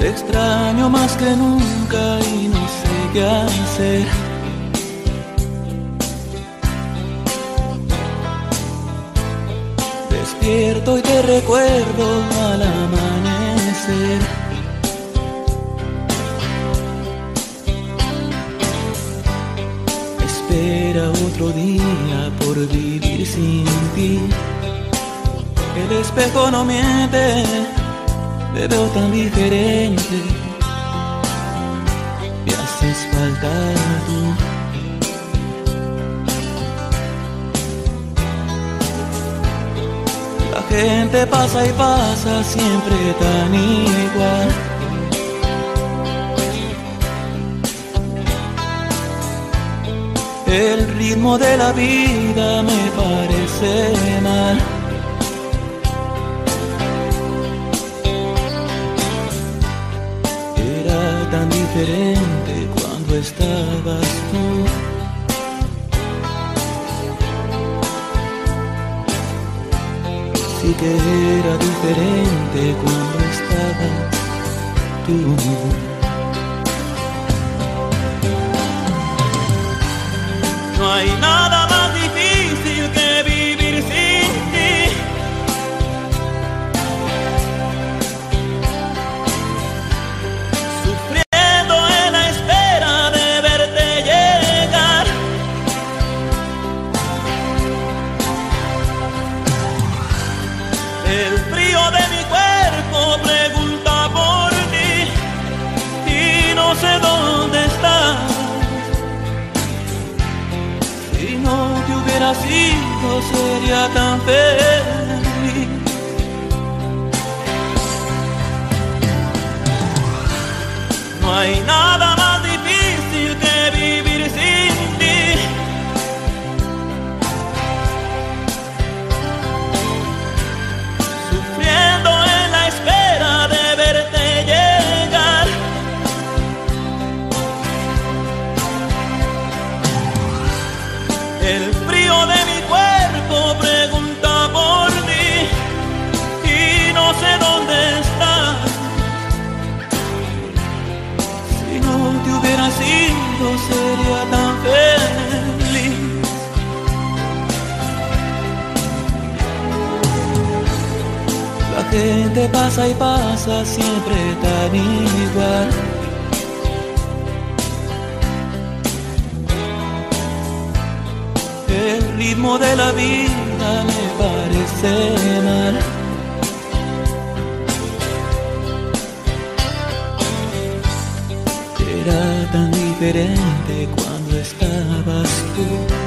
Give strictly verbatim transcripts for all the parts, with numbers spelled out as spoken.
extraño más que nunca y no sé qué hacer. Despierto y te recuerdo al amanecer. Espera otro día por vivir sin ti. El espejo no miente, te veo tan diferente. Me haces falta tú. La gente pasa y pasa siempre tan igual. El ritmo de la vida me parece mal. Era tan diferente cuando estabas tú. Sí que era diferente cuando estabas tú. No hay nada más difícil que vivir sin ti. Sufriendo en la espera de verte llegar. El frío de mi cuerpo pregunta por ti y no sé dónde estás. Si no te hubiera sido, sería tan feliz. No hay nada más difícil que vivir sin ti. Sufriendo en la espera de verte llegar. El frío de mi cuerpo pregunta por ti y no sé dónde estás. Si no te hubiera sido, sería tan feliz. La gente pasa y pasa siempre tan igual. El ritmo de la vida me parece mal. Era tan diferente cuando estabas tú.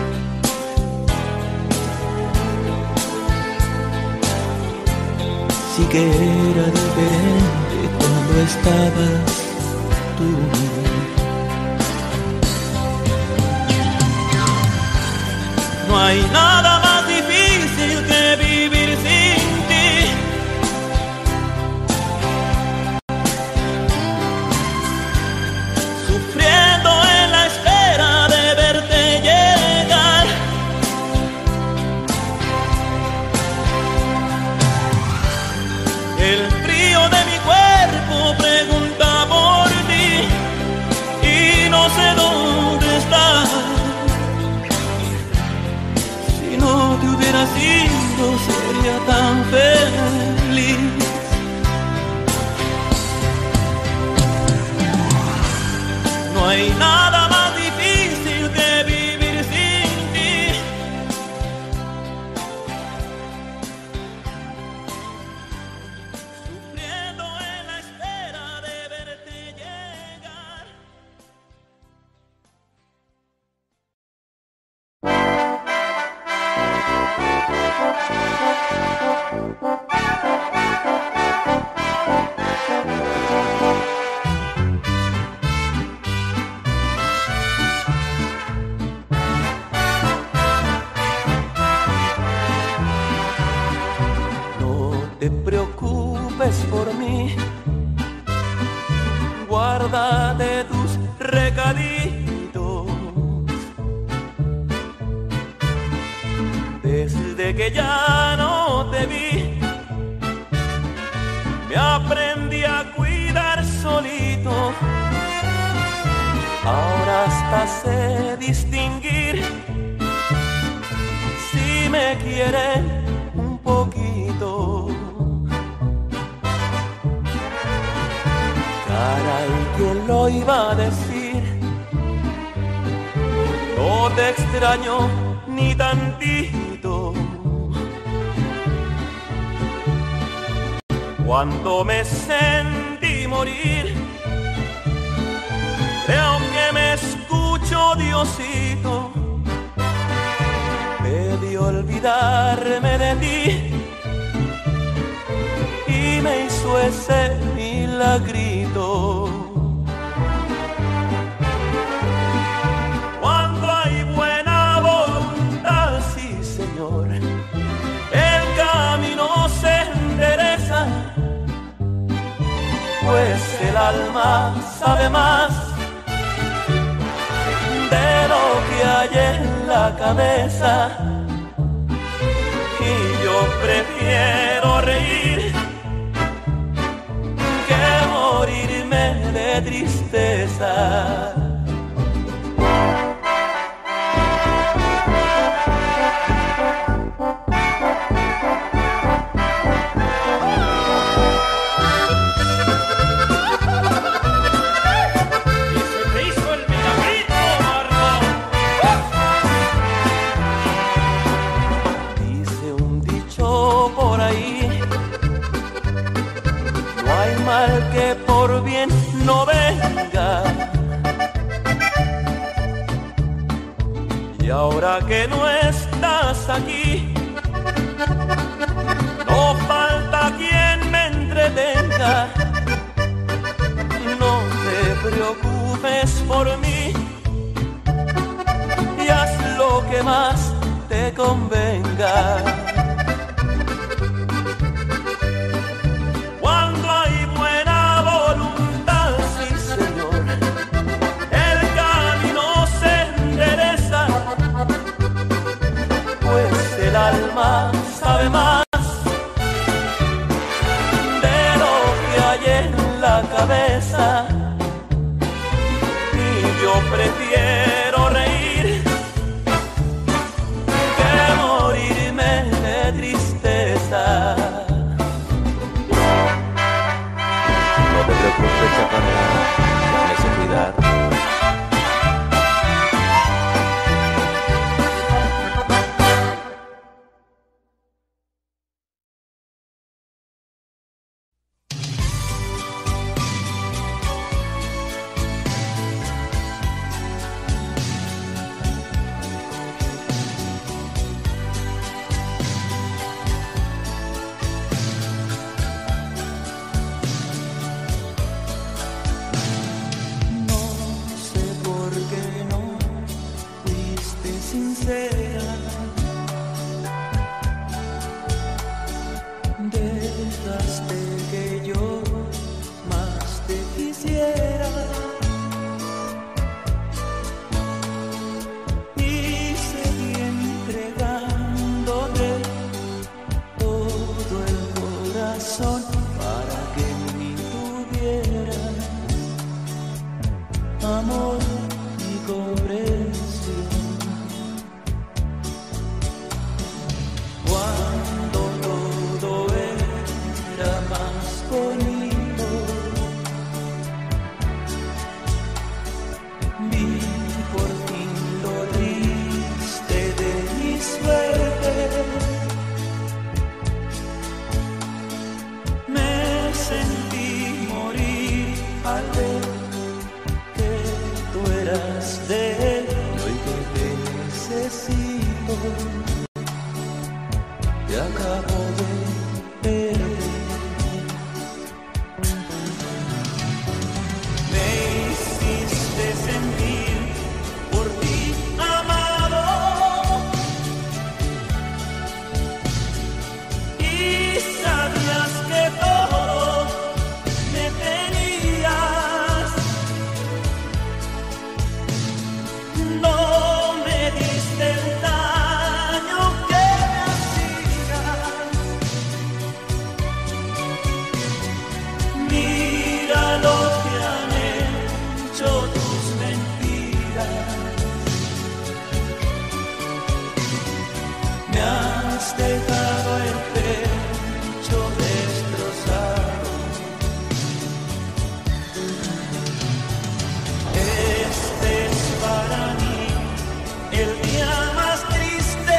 Sí que era diferente cuando estabas tú. No hay nada más difícil que vivir sin ti. Sufriendo en la espera de verte llegar. El frío de mi cuerpo pregunta por ti y no sé dónde estás. Si no te hubiera sido, sería tan feliz. No hay nada más difícil que vivir sin ti. Sufriendo en la espera de verte llegar. te preocupes por mí, guárdate tus recaditos. Desde que ya no te vi, me aprendí a cuidar solito. distinguir si me quiere un poquito. Caray, ¿quién lo iba a decir? No te extraño ni tantito. Cuando me sentí morir, creo que me escuchó Diosito. Pedí olvidarme de ti y me hizo ese milagrito. Cuando hay buena voluntad, sí señor, el camino se endereza, pues el alma sabe más de lo que hay en la cabeza, y yo prefiero reír que morirme de tristeza. Que por bien no venga, y ahora que no estás aquí, no falta quien me entretenga. No te preocupes por mí y haz lo que más te convenga. El alma sabe más de lo que hay en la cabeza, y yo prefiero reír que morirme de tristeza. No te preocupes, chaparra, me sé cuidar. Dejaste que yo más te quisiera y seguí entregándote todo el corazón para que en mí tuvieras amor y comprensión. Cuando todo era más bonito, vi por fin lo triste de mi suerte. Me sentí morir al ver que tú eras de él, y hoy que te necesito te acabo de perder. Me hiciste sentir por ti amado y sabías que todo me tenías. No me diste el daño que me hacías. has dejado el pecho destrozado. Este es para mí el día más triste,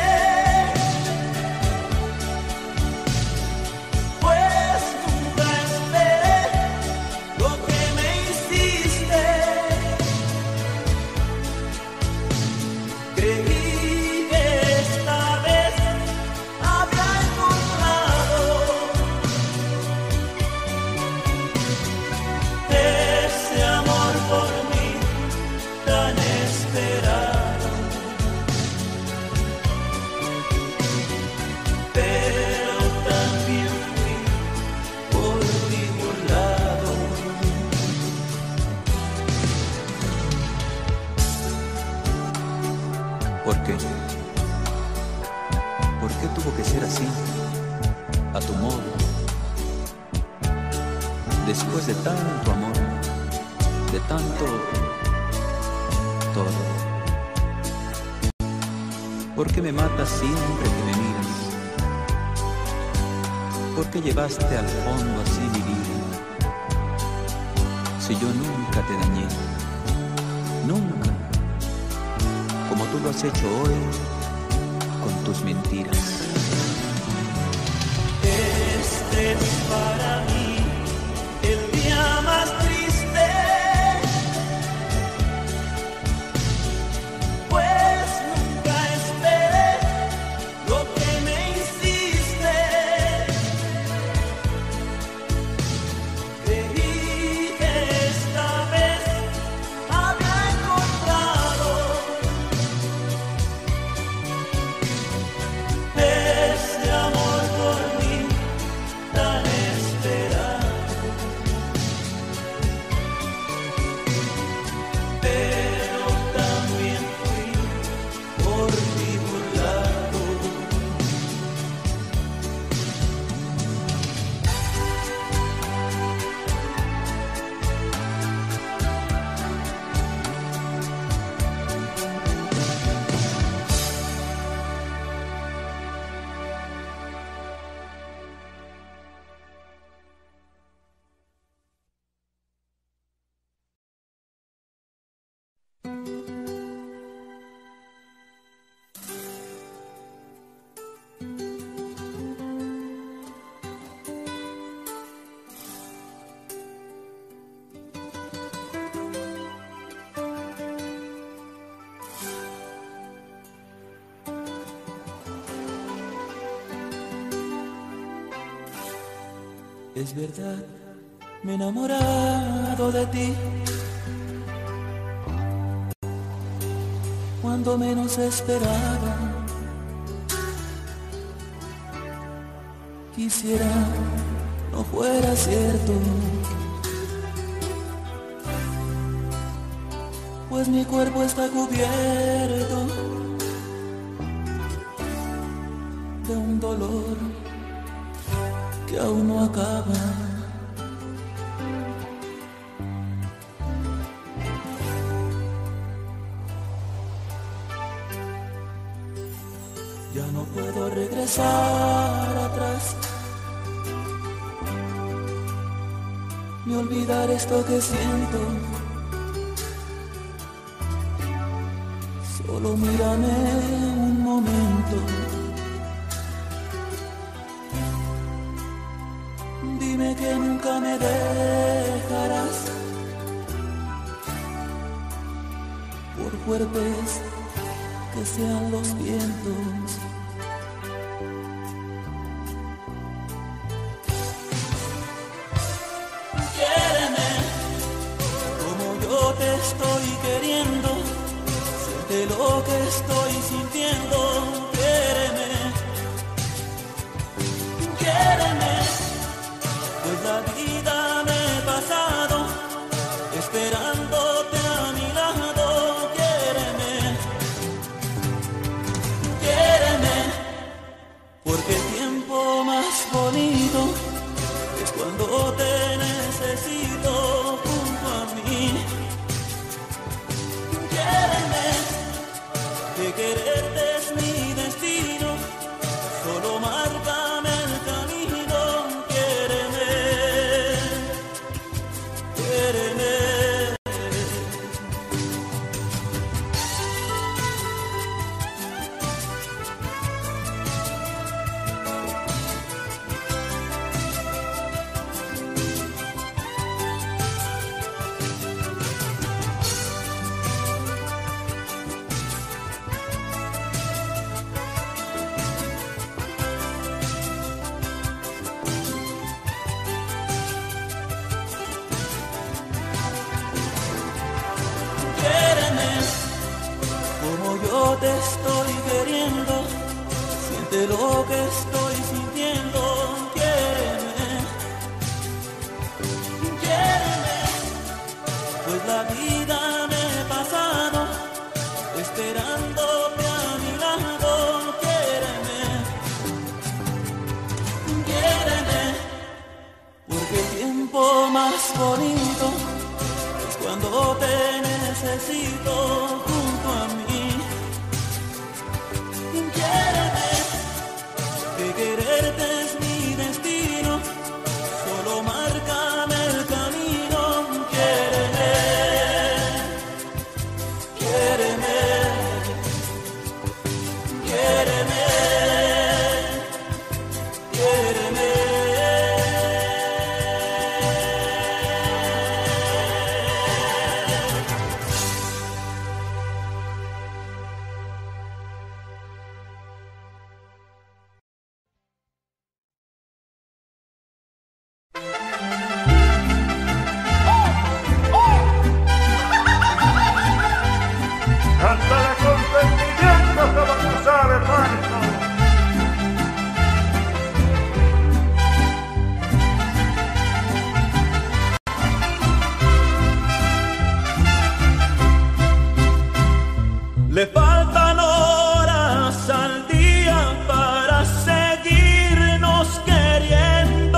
pues nunca esperé lo que me hiciste. Creí que esta vez había encontrado ese amor por mí tan esperado, pero también fui por ti burlado. ¿Por qué? ¿Por qué tuvo que ser así, a tu modo? Después de tanto amor, de tanto todo. ¿Por qué me matas siempre que me miras? ¿Por qué llevaste al fondo así mi vida? Si yo nunca te dañé, nunca, como tú lo has hecho hoy con tus mentiras. Este es para mí el día más triste, pues nunca esperé lo que me hiciste. Creí que esta vez había encontrado ese amor por mí tan esperado, pero también fui por ti burlado. Es verdad, me he enamorado de ti cuando menos esperaba. Quisiera no fuera cierto, pues mi cuerpo está cubierto de un dolor que aún no acaba. Ya no puedo regresar atrás, ni olvidar esto que siento. Solo mírame un momento, dime que nunca me dejarás, por fuertes que sean los vientos. Quiéreme como yo te estoy queriendo, siente lo que estoy sintiendo. Quiéreme, quiéreme, pues la vida me he pasado esperándote a mi lado. Quiéreme, quiéreme, porque el tiempo más bonito es cuando te necesito junto a mí. Quiéreme, que quererte es te estoy queriendo, siente lo que estoy sintiendo. Quiéreme, quiéreme, pues la vida me he pasado esperándote a mi lado. Quiéreme, quiéreme, porque el tiempo más bonito es cuando te necesito junto a mí. Quiéreme, que quererte es mi destino, solo márcame el camino. Quiéreme, quiéreme, quiéreme, quiéreme. Cántale con sentimiento, se va a cruzar el barco. Le faltan horas al día para seguirnos queriendo.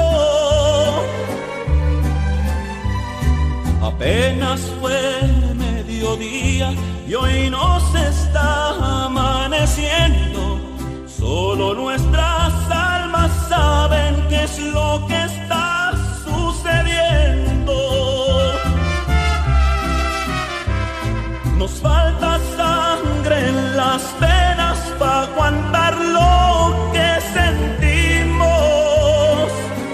Apenas fue mediodía y hoy nos está amaneciendo. Solo nuestras almas saben qué es lo que está sucediendo. Nos falta sangre en las venas para aguantar lo que sentimos,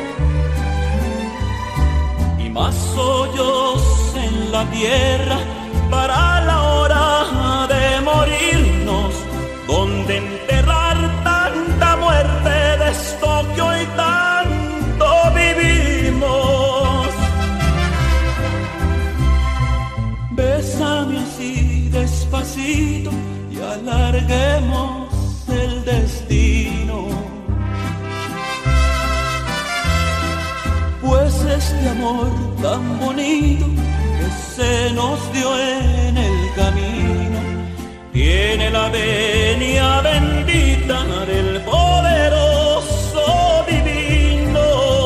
y más hoyos en la tierra para la hora de morirnos, donde enterrar tanta muerte de esto que hoy tanto vivimos. Bésame así despacito y alarguemos el destino, pues este amor tan bonito que se nos dio en el camino tiene la venia bendita del poderoso divino.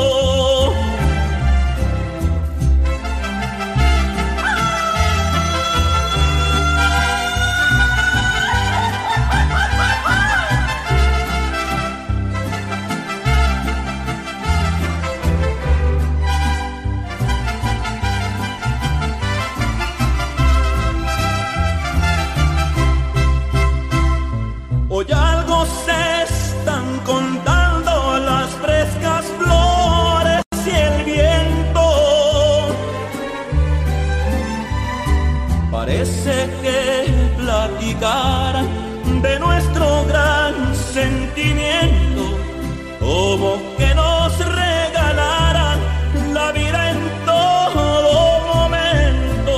Hoy algo se están contando las frescas flores y el viento. Parece que platicaran de nuestro gran sentimiento, como que nos regalaran la vida en todo momento.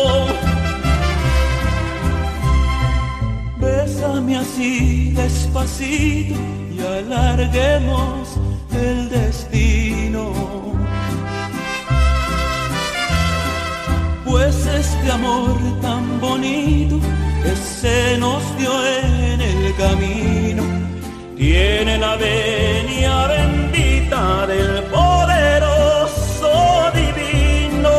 Bésame así despacito y alarguemos el destino, pues este amor tan bonito que se nos dio en el camino tiene la venia bendita del poderoso divino.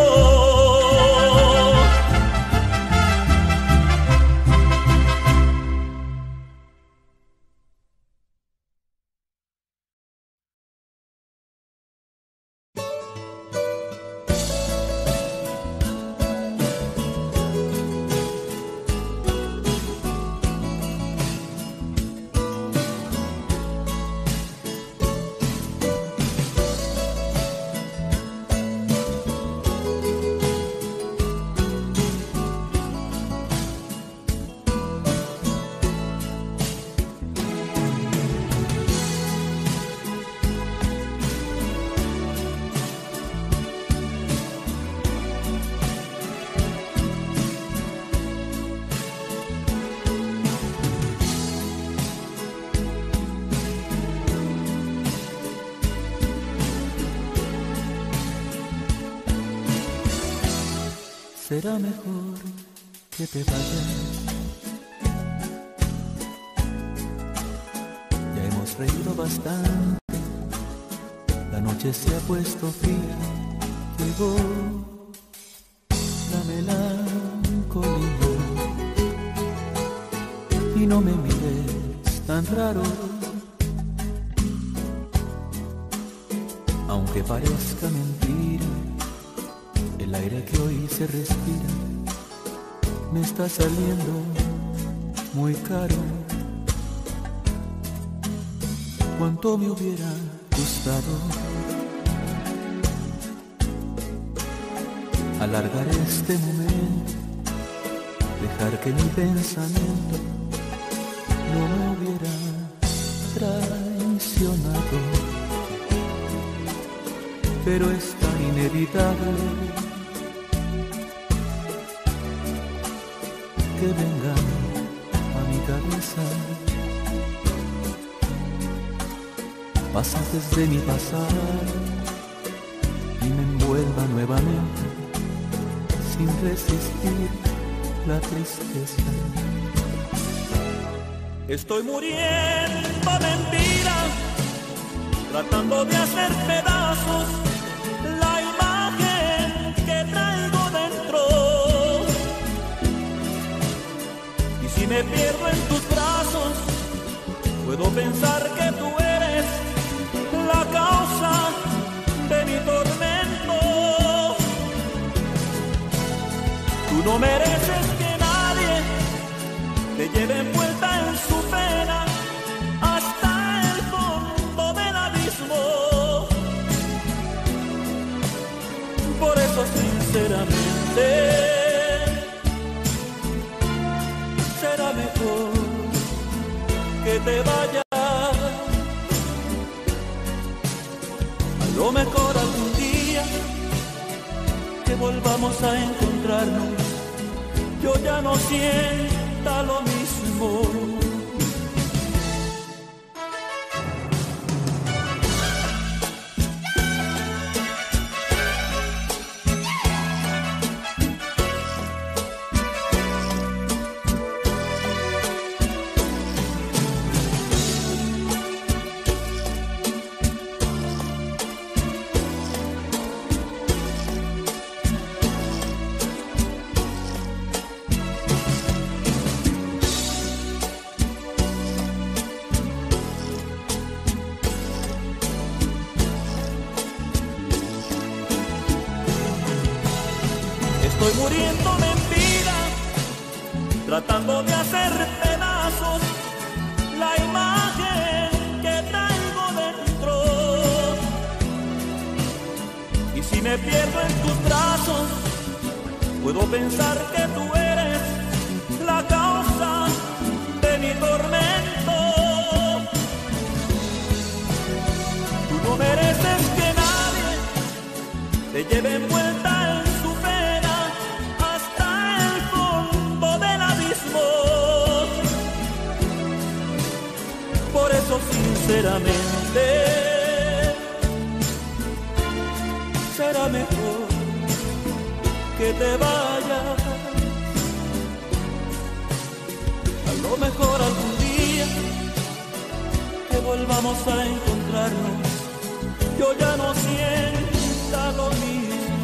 será mejor que te vayas. Ya hemos reído bastante, la noche se ha puesto fría, llegó la melancolía. Y no me mires tan raro, aunque parezca mentira, el aire que hoy se respira me está saliendo muy caro. Cuánto me hubiera gustado alargar este momento, dejar que mi pensamiento no me hubiera traicionado, pero es tan inevitable que venga a mi cabeza pasajes de mi pasado y me envuelva nuevamente sin resistir la tristeza. Estoy muriendo de mentira, tratando de hacer pedazos la imagen que traigo dentro. Y si me pierdo en tus brazos, puedo pensar que tú eres la causa de mi tormento. Tú no mereces que nadie te lleve envuelta en su pena hasta el fondo del abismo. Por eso sinceramente será mejor que te vayas. A lo mejor algún día que volvamos a encontrarnos, yo ya no sienta lo mismo. Estoy muriendo de mentira, tratando de hacer pedazos la imagen que traigo dentro. Y si me pierdo en tus brazos, puedo pensar que tú eres la causa de mi tormento. Tú no mereces que nadie te lleve envuelta en su pena hasta el fondo del abismo. Por eso sinceramente será mejor que te vayas. A lo mejor algún día que volvamos a encontrarnos, yo ya no sienta lo mismo.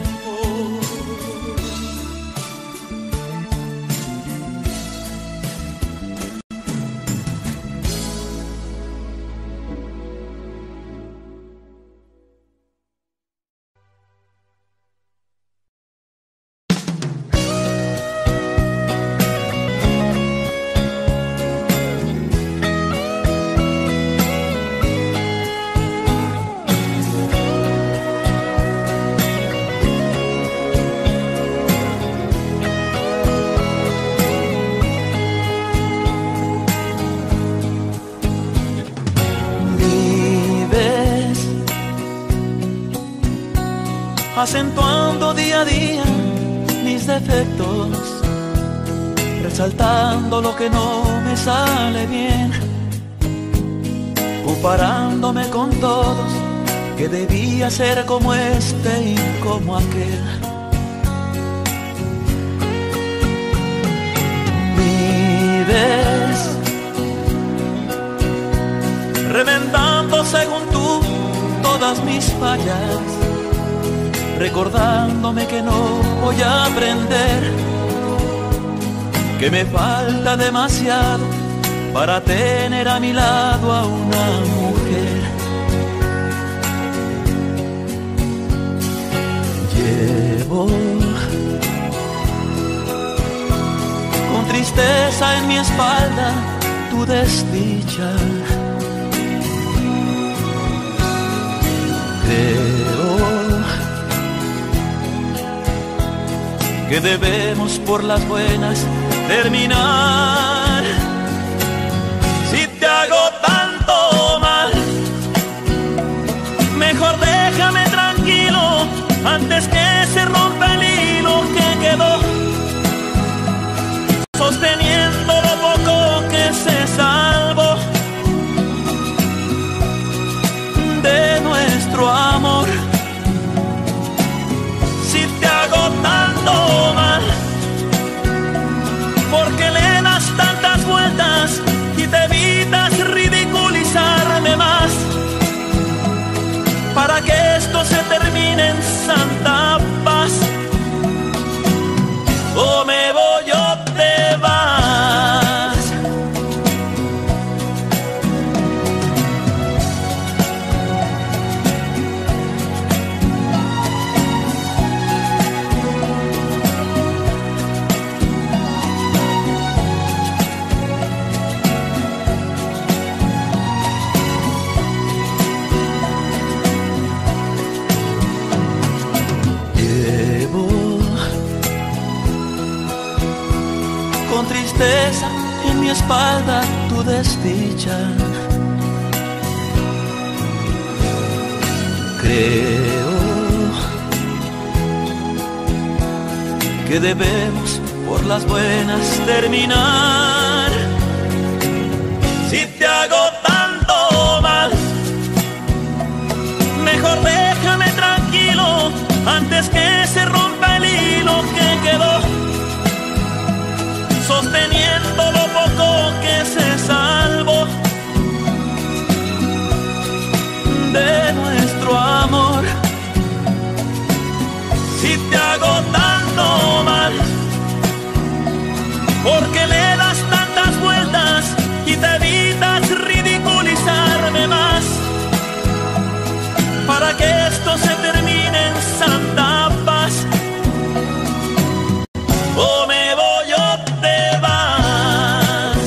Acentuando día a día mis defectos, resaltando lo que no me sale bien, comparándome con todos, que debía ser como este y como aquel. timidez, remendando según tú todas mis fallas, recordándome que no voy a aprender, que me falta demasiado para tener a mi lado a una mujer. Llevo con tristeza en mi espalda tu desdicha. Creo que debemos por las buenas terminar. Si te hago tanto mal, mejor déjame tranquilo antes que se rompa el hilo que quedó sosteniendo lo poco que se salvó de nuestro amor. Si te hago tanto mal, porque le das tantas vueltas y te evitas ridiculizarme más, para que esto se termine en santa paz. O me voy o te vas. Con tristeza en mi espalda tu desdicha. Creo que debemos por las buenas terminar. Si te hago tanto mal, mejor déjame tranquilo antes que se rompa el hilo que quedó sosteniendo lo poco que se salvó de nuestro amor. Si te hago tanto mal, porque le das tantas vueltas y te evitas ridiculizarme más, para que esto se termine en santa paz. O me voy o te vas.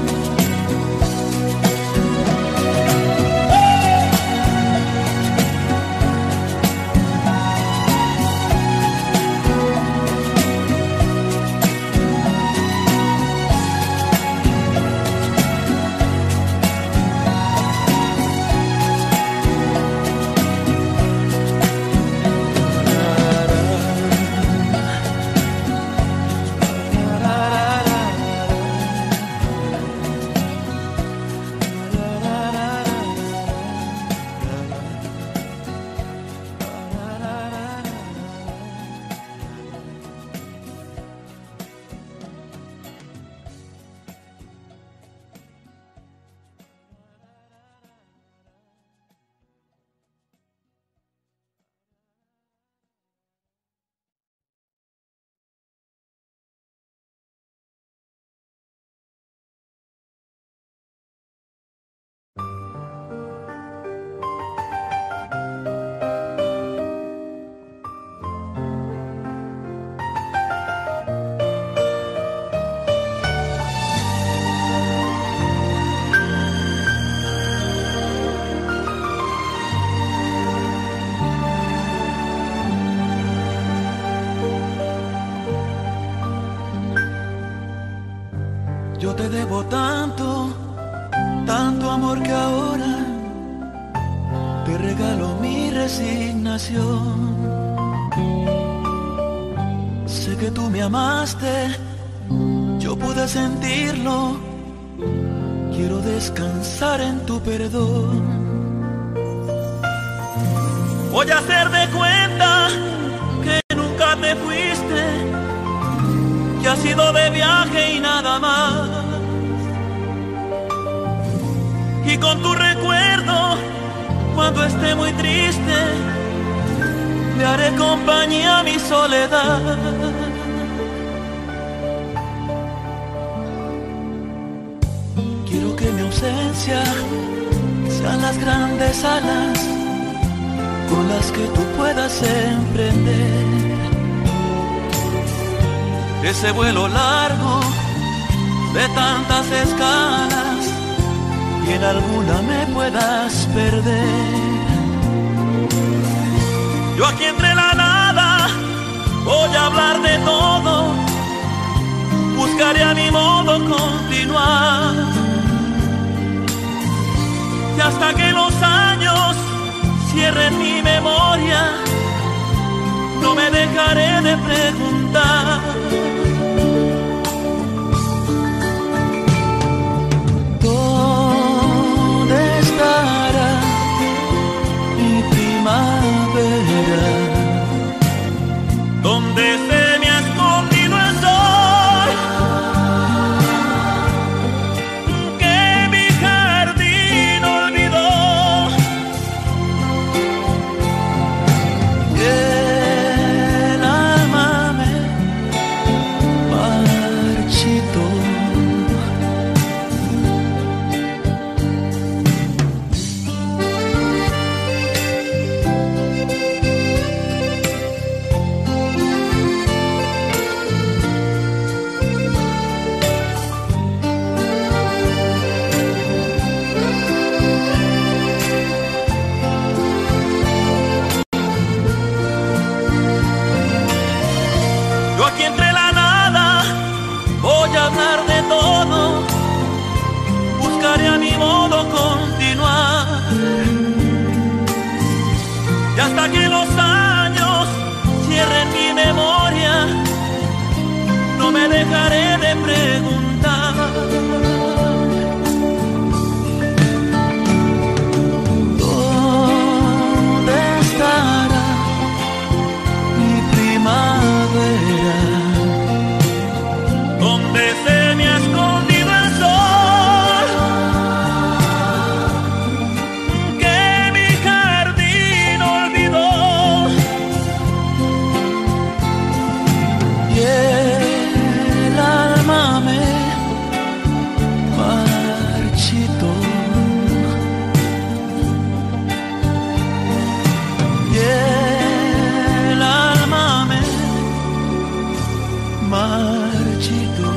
Yo te debo tanto, tanto amor que ahora te regalo mi resignación. Sé que tú me amaste, yo pude sentirlo, quiero descansar en tu perdón. Voy a hacer de cuenta que nunca te fuiste, que has ido de viaje y nada más. y con tu recuerdo, cuando esté muy triste, le haré compañía a mi soledad. Quiero que mi ausencia sean las grandes alas con las que tú puedas emprender ese vuelo largo de tantas escalas y en alguna me puedas perder. Yo aquí entre la nada voy a hablar de todo, buscaré a mi modo continuar, y hasta que los años cierren mi memoria, no me dejaré de preguntar. ¿Dónde estará mi primavera? ¿Dónde se me ha escondido el sol que mi jardín olvidó? El alma me marchitó. A mi modo continuar, y hasta que los años cierren mi memoria, no me dejaré de preguntar. ¿Dónde estará mi primavera? ¿Dónde se me ha escondido el sol que mi jardín olvidó? Y el alma me marchitó. Y el alma me marchitó.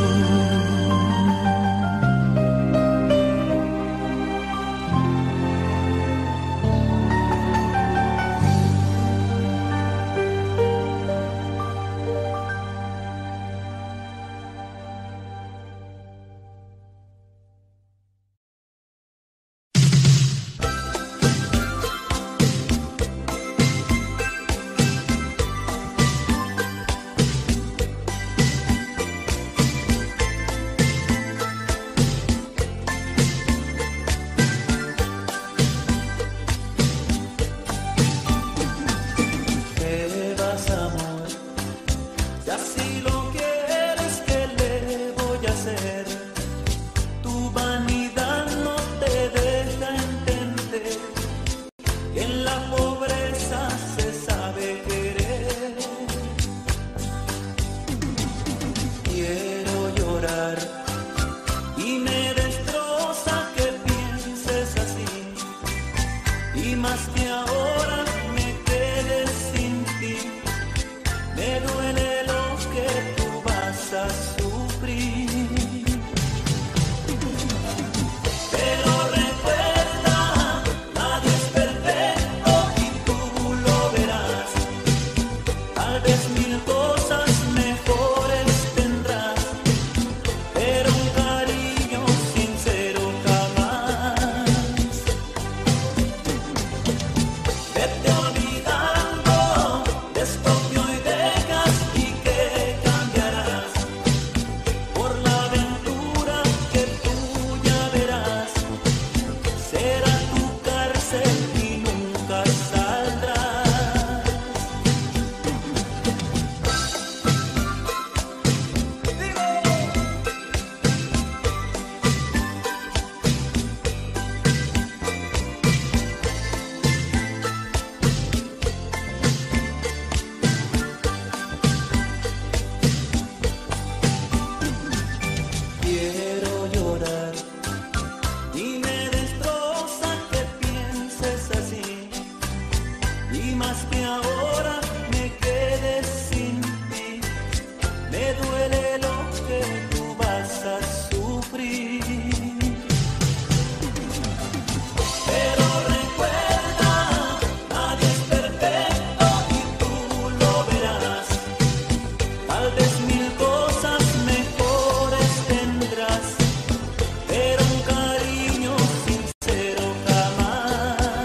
ahora me quede sin ti. Me duele lo que tú vas a sufrir. Pero recuerda, nadie es perfecto y tú lo verás. Tal vez mil cosas mejores tendrás, pero un cariño sincero jamás.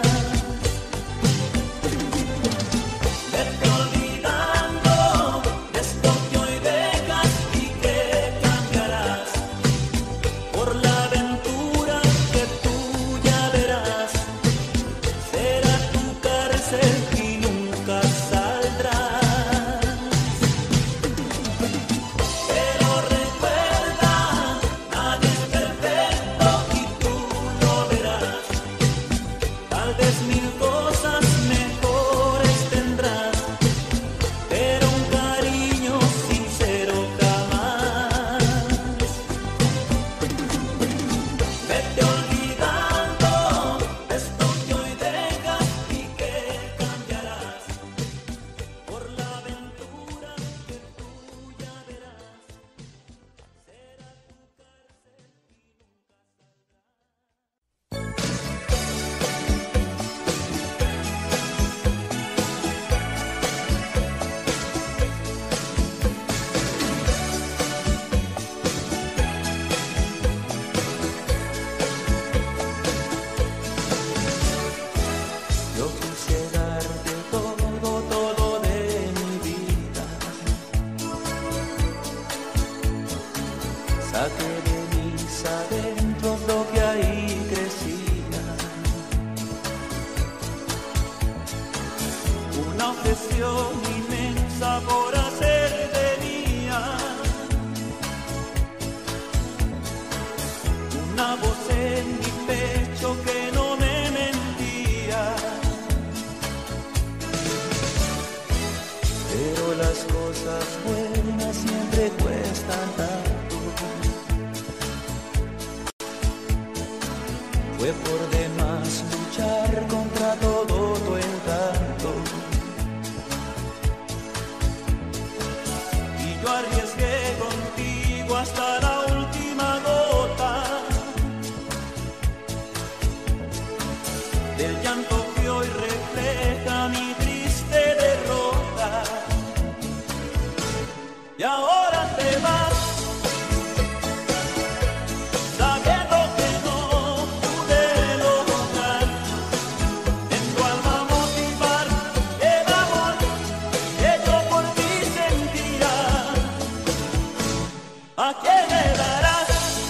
Vete olvidando de esto que hoy dejas y que cambiarás por la aventura que tú ya verás. Será tu cárcel y nunca saldrás. Pero recuerda, nadie es perfecto y tú lo verás. Tal vez mil cosas mejores tendrás, pero un cariño sincero jamás. Vete olvidando de esto que hoy dejas y que cambiarás por la aventura que tú ya verás. Será tu cárcel y nunca Yo quise darte todo, todo de mi vida. Saqué de mis adentros lo que ahí crecía. Una obsesión inmensa por hacerte mía. Una voz en mi pecho que no me mentía. Pero las cosas buenas siempre cuestan tanto. Fue por demás luchar contra todo tu encanto. Y yo arriesgué contigo hasta la última gota del llanto que hoy refleja mi triste derrota. Y ahora te vas, sabiendo que no pude lograr en tu alma motivar el amor que yo por ti sentía. ¿A quién le darás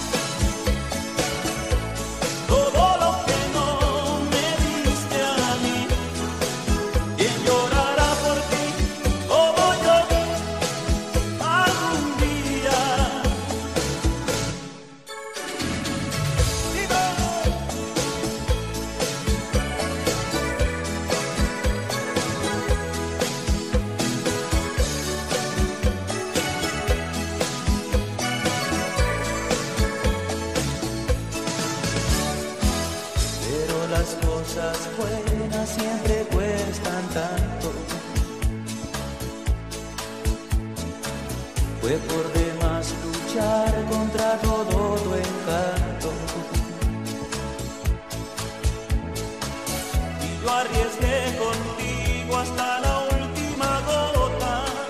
todo lo que no me diste a mí? ¿Quién llorará por ti como yo algún día? Pero las cosas buenas siempre cuestan tanto. Fue por demás luchar contra todo tu encanto. Y yo arriesgué contigo hasta la última gota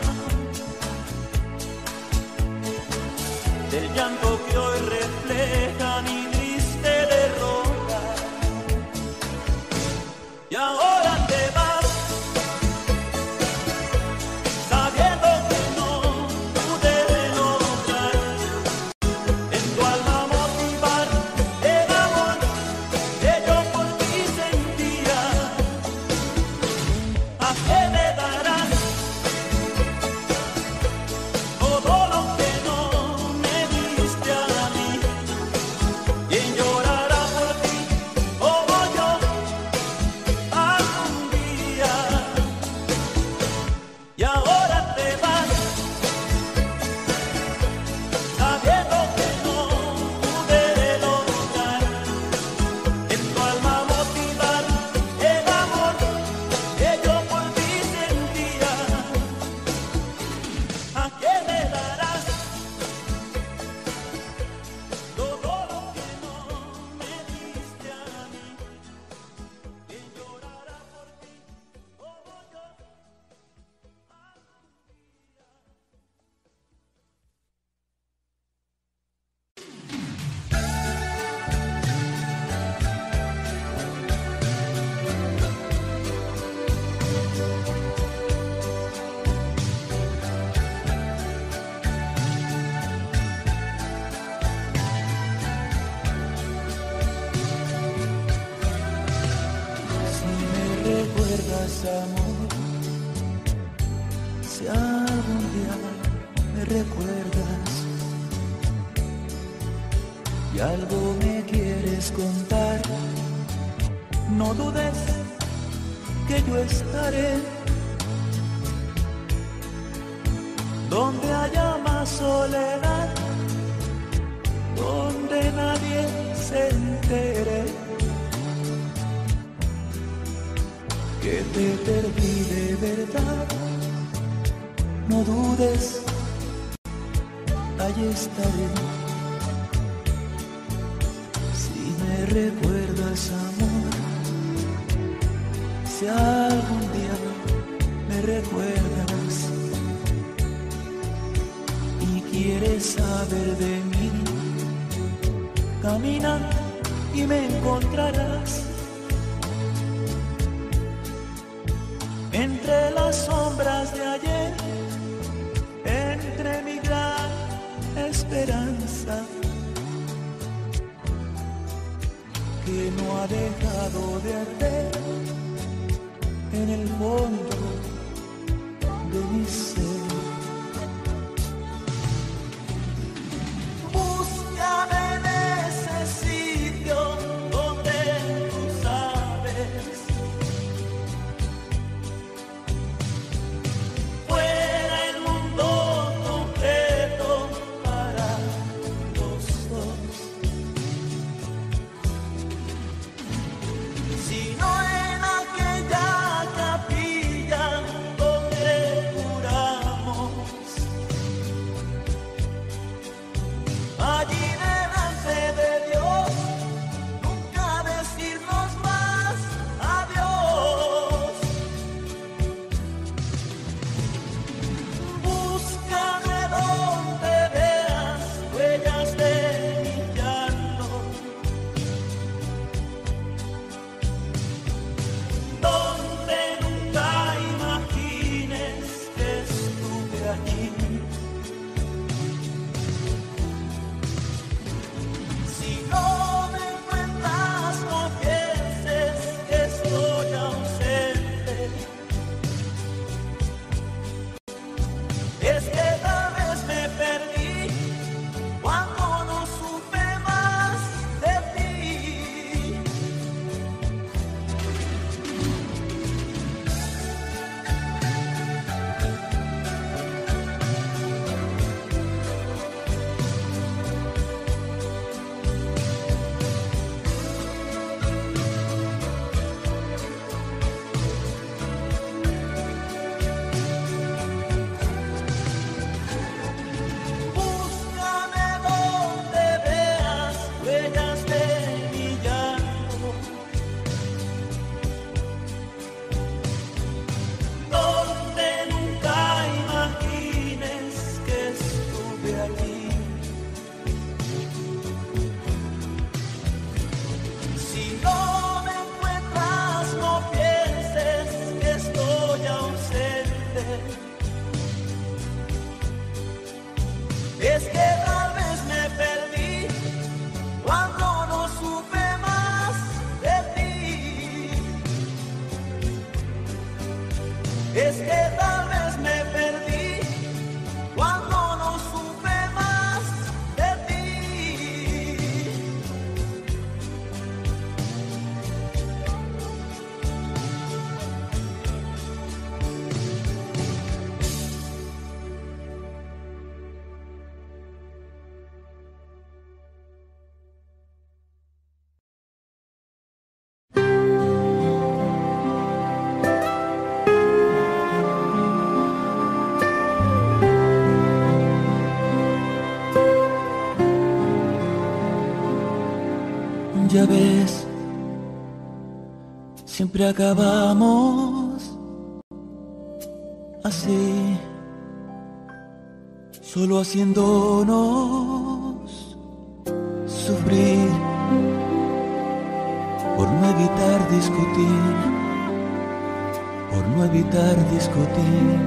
del llanto que hoy refleja mi triste derrota. Y ahora te vas, sabiendo que no pude lograr en tu alma motivar el amor que yo por ti sentía. ¿A quién recuerdas, amor, si algún día me recuerdas y algo me quieres contar, no dudes que yo estaré donde haya más soledad, donde nadie se entere que te perdí de verdad. No dudes, allí estaré. Si me recuerdas, amor, si algún día me recuerdas y quieres saber de mí, camina y me encontrarás entre las sombras de ayer, entre mi gran esperanza que no ha dejado de arder en el fondo de mi ser. Búscame en ese sitio donde tú sabes, fuera el mundo completo para los dos. Si no en aquella capilla donde juramos, allí delante de Dios, nunca decirnos más adiós. Búscame donde veas huellas de mi llanto, donde nunca imagines que estuve allí. Si no me encuentras, no pienses que estoy ausente. Es que tal vez me perdí cuando no supe más de ti. Búscame donde veas huellas de mi llanto, donde nunca imagines que estuve allí. Si no me encuentras, no pienses que estoy ausente. Es que tal vez me perdí cuando no supe más de ti. Es que tal vez me perdí cuando no supe más de ti. Ya ves, siempre acabamos así, solo haciéndonos sufrir por no evitar discutir, por no evitar discutir.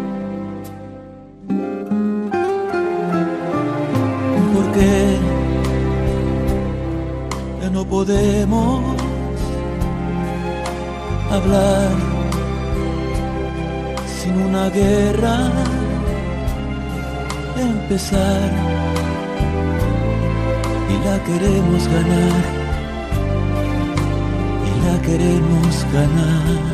Porque ya no podemos hablar sin una guerra empezar, y la queremos ganar, y la queremos ganar.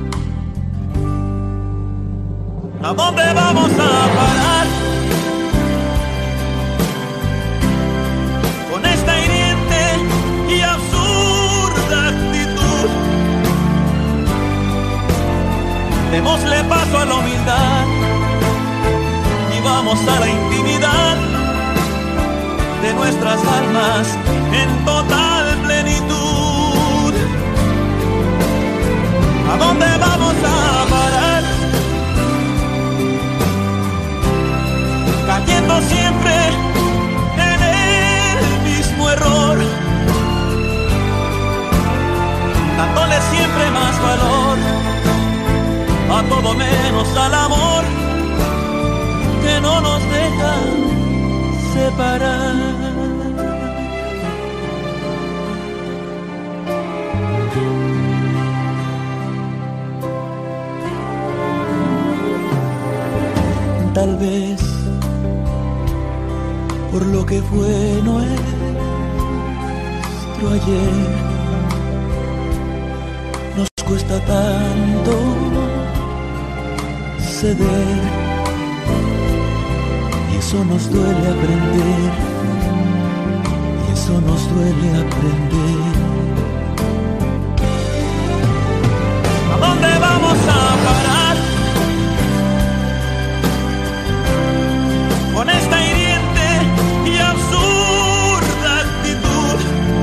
¿A dónde vamos a parar? Con esta hiriente y absurda actitud. Démosle paso a la humildad y vamos a la intimidad de nuestras almas en total plenitud. ¿A dónde vamos a parar? Cayendo siempre en el mismo error, dándole siempre más valor a todo menos al amor que no nos deja separar. Tal vez por lo que fue nuestro ayer, nos cuesta tanto ceder, y eso nos duele aprender, y eso nos duele aprender. ¿A dónde vamos a parar? Con esta hiriente y absurda actitud.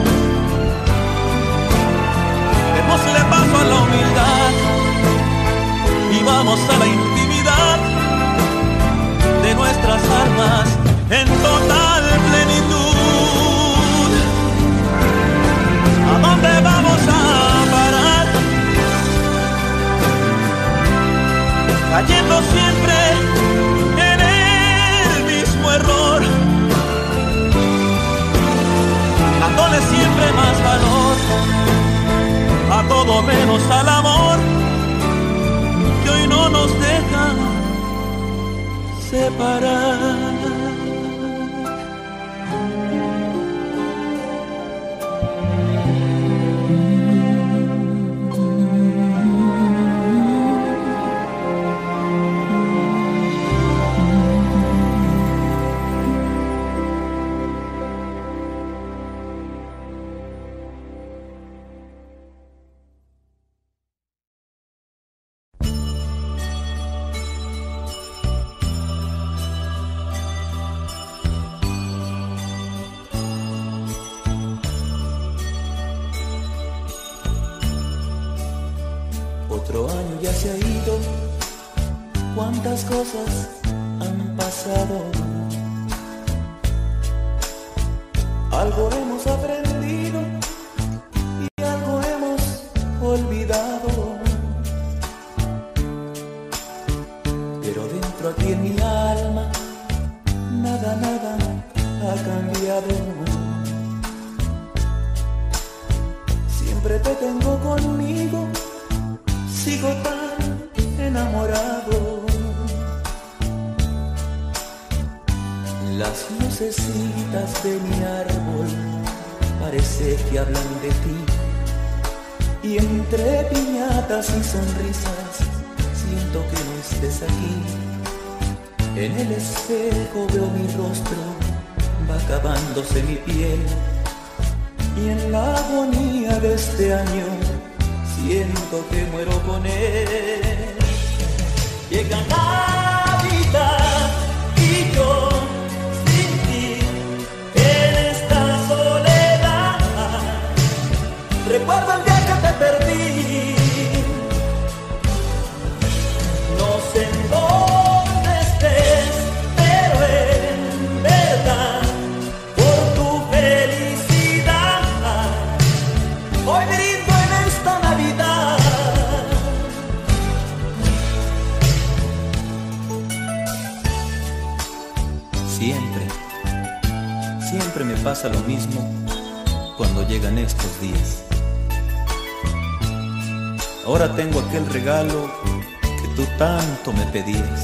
Démosle paso a la humildad y vamos a la intimidad de nuestras almas en total plenitud. ¿A dónde vamos a parar? Cayendo siempre en el mismo error, dándole siempre más valor a todo menos al amor que hoy no nos deja separar. Otro año ya se ha ido, cuántas cosas han pasado. Algo hemos aprendido y algo hemos olvidado. Pero dentro aquí en mi alma, nada, nada ha cambiado. Siempre te tengo conmigo, sigo tan enamorado. Las lucecitas de mi árbol parece que hablan de ti, y entre piñatas y sonrisas siento que no estés aquí. En el espejo veo mi rostro, va acabándose mi piel, y en la agonía de este año siento que muero con él. Llega Navidad y yo sin ti en esta soledad. Recuerdo el día que te perdí. No sé en dónde estés, pero en verdad por tu felicidad hoy brindo en esta Navidad. Siempre, siempre me pasa lo mismo cuando llegan estos días. Ahora tengo aquel regalo que tú tanto me pedías.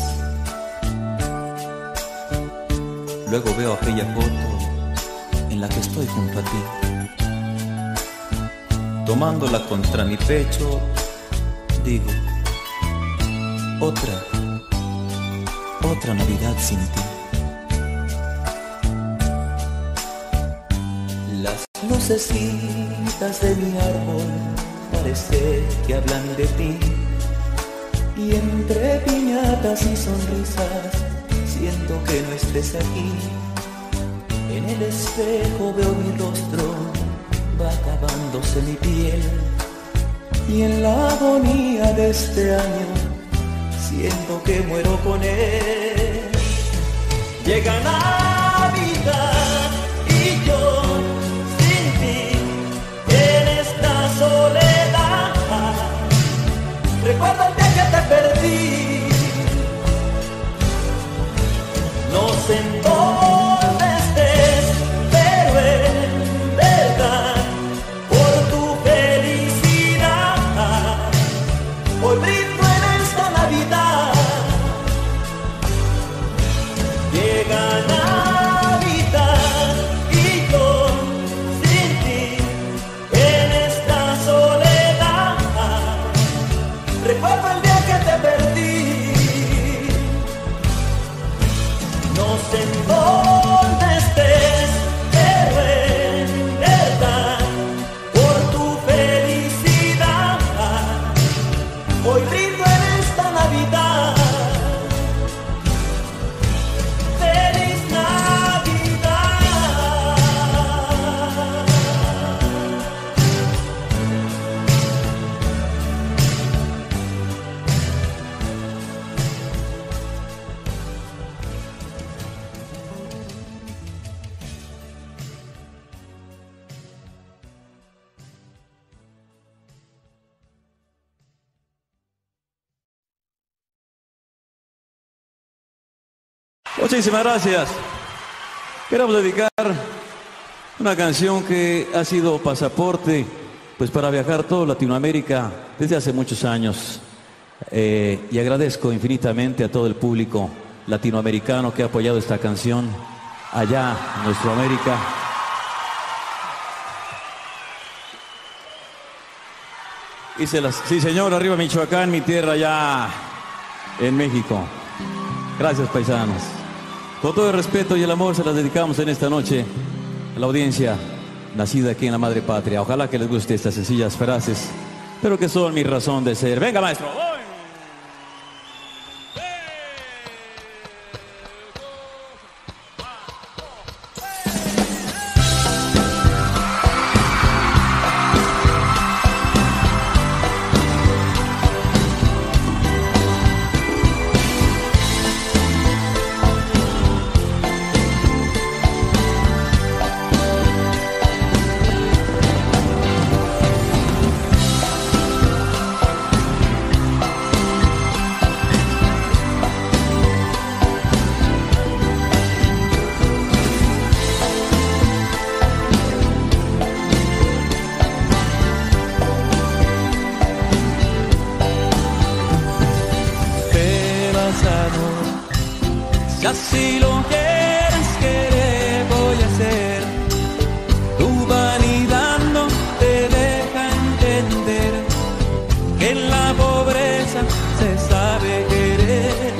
Luego veo aquella foto en la que estoy junto a ti, tomándola contra mi pecho, digo, otra, otra Navidad sin ti. Las lucecitas de mi árbol parece que hablan de ti, y entre piñatas y sonrisas siento que no estés aquí. En el espejo veo mi rostro, va acabándose mi piel, y en la agonía de este año siento que muero con él. Llega Navidad y yo sin ti en esta soledad. Recuerdo el día que te perdí, no sé en dónde estés, pero en verdad por tu felicidad hoy brindo en esta Navidad. Llega Navidad y yo sin ti en esta soledad. Recuerdo el día que te perdí, no sé en dónde estés, pero en verdad por tu felicidad hoy brindo en esta Navidad. ¡Feliz Navidad! Muchísimas gracias. Queremos dedicar una canción que ha sido pasaporte pues para viajar toda Latinoamérica desde hace muchos años. Eh, y agradezco infinitamente a todo el público latinoamericano que ha apoyado esta canción allá en nuestra América. Y se las, sí, señor, arriba Michoacán, mi tierra allá en México. Gracias, paisanos. Con todo el respeto y el amor se las dedicamos en esta noche a la audiencia nacida aquí en la madre patria. Ojalá que les guste estas sencillas frases, pero que son mi razón de ser. Venga, maestro. Si así lo quieres, ¿qué voy a hacer? Tu vanidad no te deja entender que en la pobreza se sabe querer.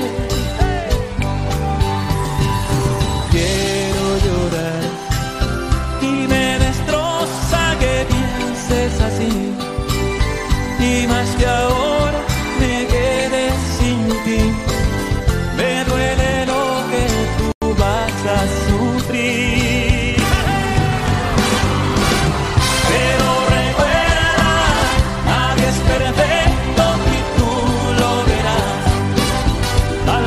Quiero llorar y me destroza que pienses así, y más que ahora me quedé sin ti. Me duele lo que tú vas a sufrir, pero recuerda, nadie es perfecto y tú lo verás. Tal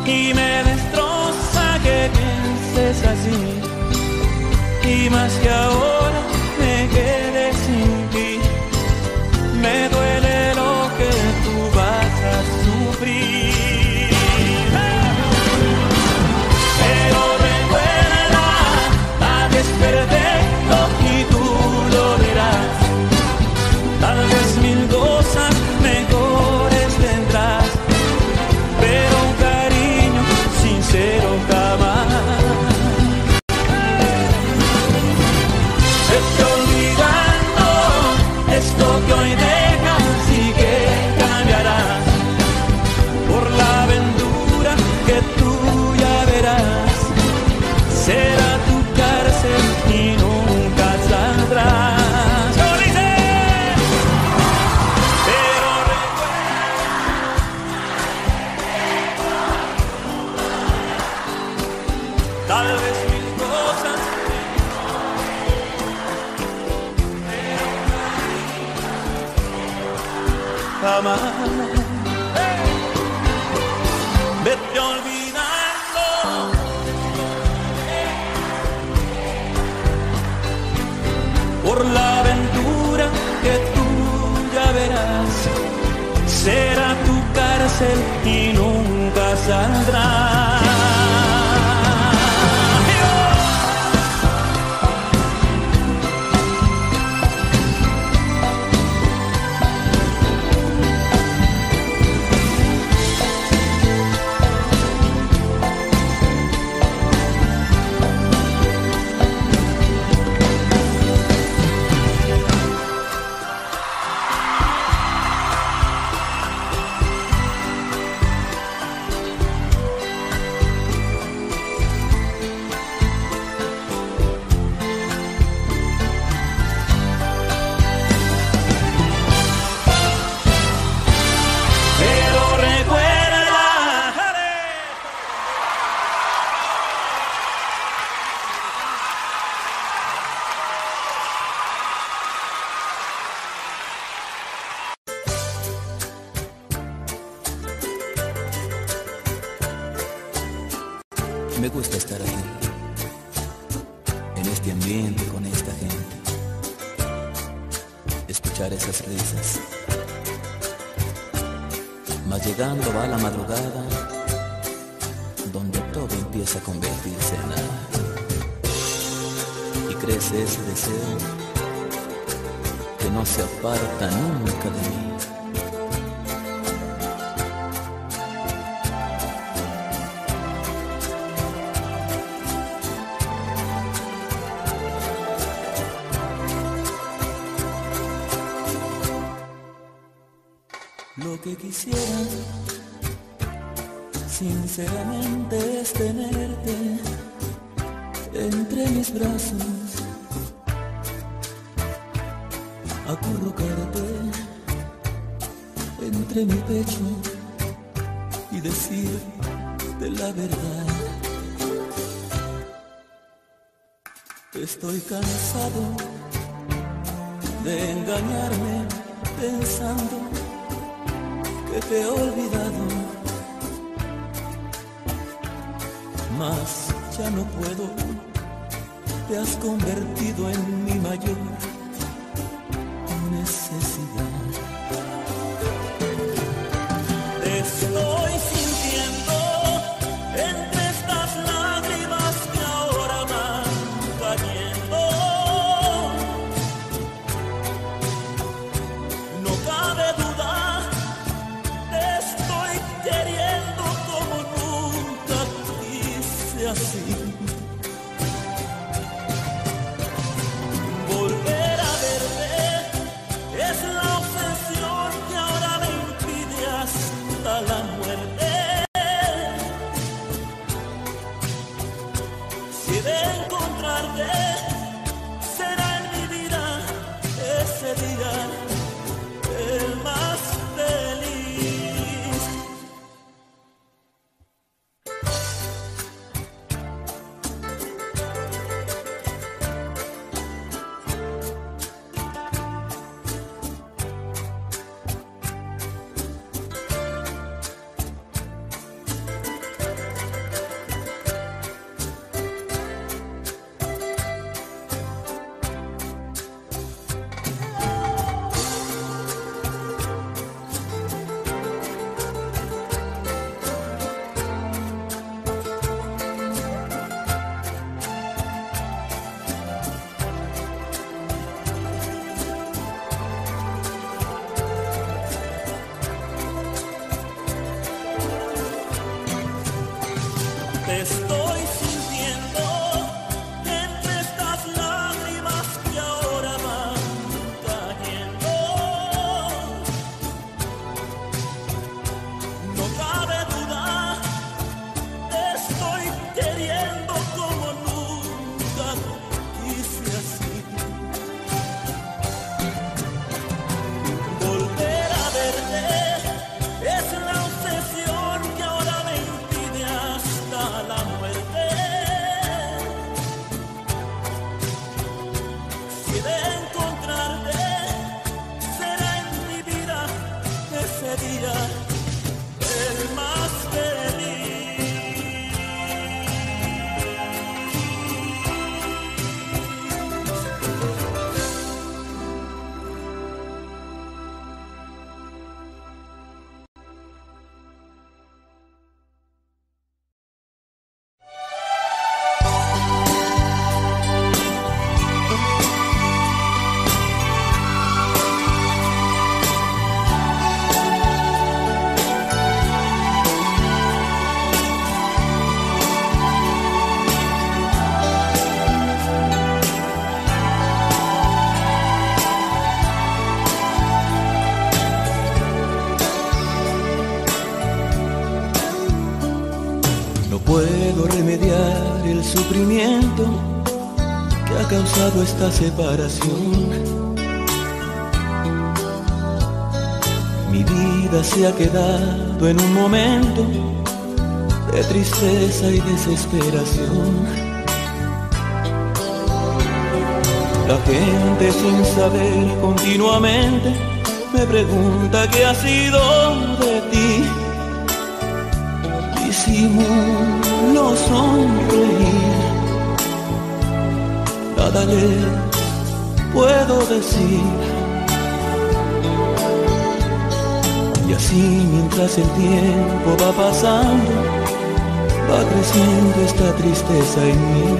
y me destroza que pienses así, y más que ahora me quedé sin ti. Me duele lo que tú vas a sufrir, pero recuerda, nadie es perfecto y tú lo verás. Tal vez mil cosas mejores tendrás, pero un cariño sincero jamás. Vete olvidando esto que hoy dejas y que cambiarás por la aventura que tú ya verás. Será tu cárcel y nunca saldrás. ¡Lo dices! Pero recuerda, tal vez mil cosas, jamás. ¡Hey! Vete olvidando por la aventura que tú ya verás. Será tu cárcel y nunca saldrás. Me gusta estar aquí, en este ambiente, con esta gente, escuchar esas risas. Mas llegando va la madrugada, donde todo empieza a convertirse en nada, y crece ese deseo que no se aparta nunca de mí. Lo que quisiera, sinceramente, es tenerte entre mis brazos, acurrucarte entre mi pecho y decirte la verdad. Estoy cansado de engañarme pensando que te he olvidado, mas ya no puedo, te has convertido en mi mayor necesidad. Te estoy sintiendo entre estas lágrimas que ahora van cayendo. No cabe duda, queriendo como nunca quise así. Volver a verte es la obsesión que ahora me impide hasta la muerte. Si he de encontrarte, será en mi vida ese día el más feliz. te estoy sintiendo entre estas lágrimas que ahora van cayendo. No cabe duda, te estoy queriendo como nunca quise así. Volver a verte es la obsesión que ahora me impide hasta la muerte. Si he de encontrarte, será en mi vida ese día el más feliz. No puedo remediar el sufrimiento que ha causado esta separación. Mi vida se ha quedado en un momento de tristeza y desesperación. La gente sin saber continuamente me pregunta qué ha sido de ti. Disimulo sonreír, nada les puedo decir. Y así mientras el tiempo va pasando, va creciendo esta tristeza en mí.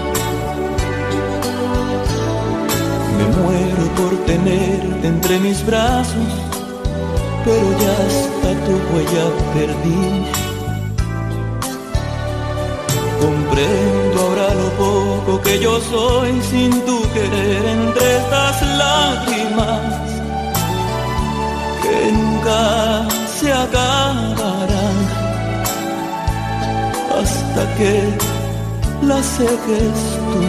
Me muero por tenerte entre mis brazos, pero ya hasta tu huella perdí. Comprendo ahora lo poco que yo soy sin tu querer entre estas lágrimas que nunca se acabarán hasta que las seques tú.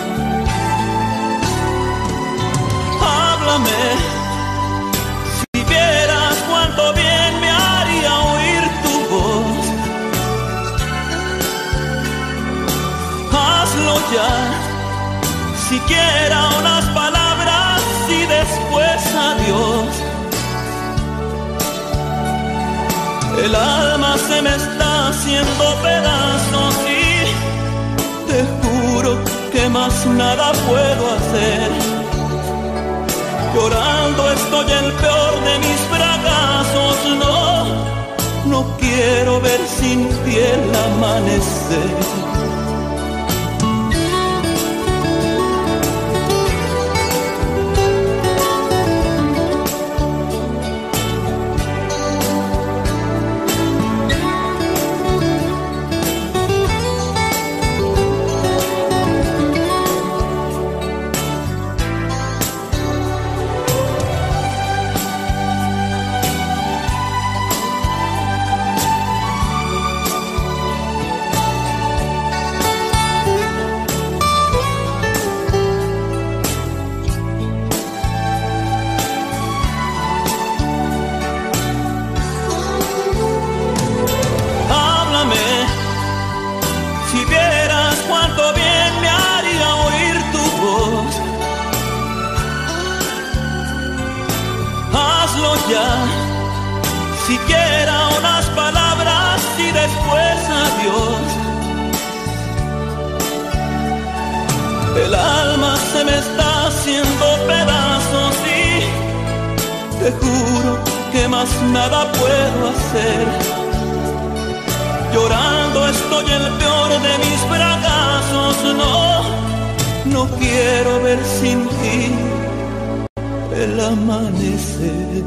Háblame, si vieras cuánto bien me haría oír tu voz. Hazlo ya, siquiera unas palabras y después adiós. El alma se me está haciendo pedazos y te juro que más nada puedo hacer. Llorando estoy el peor de mis fracasos. No, no quiero ver sin ti el amanecer. Ya, siquiera unas palabras y después adiós. El alma se me está haciendo pedazos y te juro que más nada puedo hacer. Llorando estoy el peor de mis fracasos. No, no quiero ver sin ti el amanecer.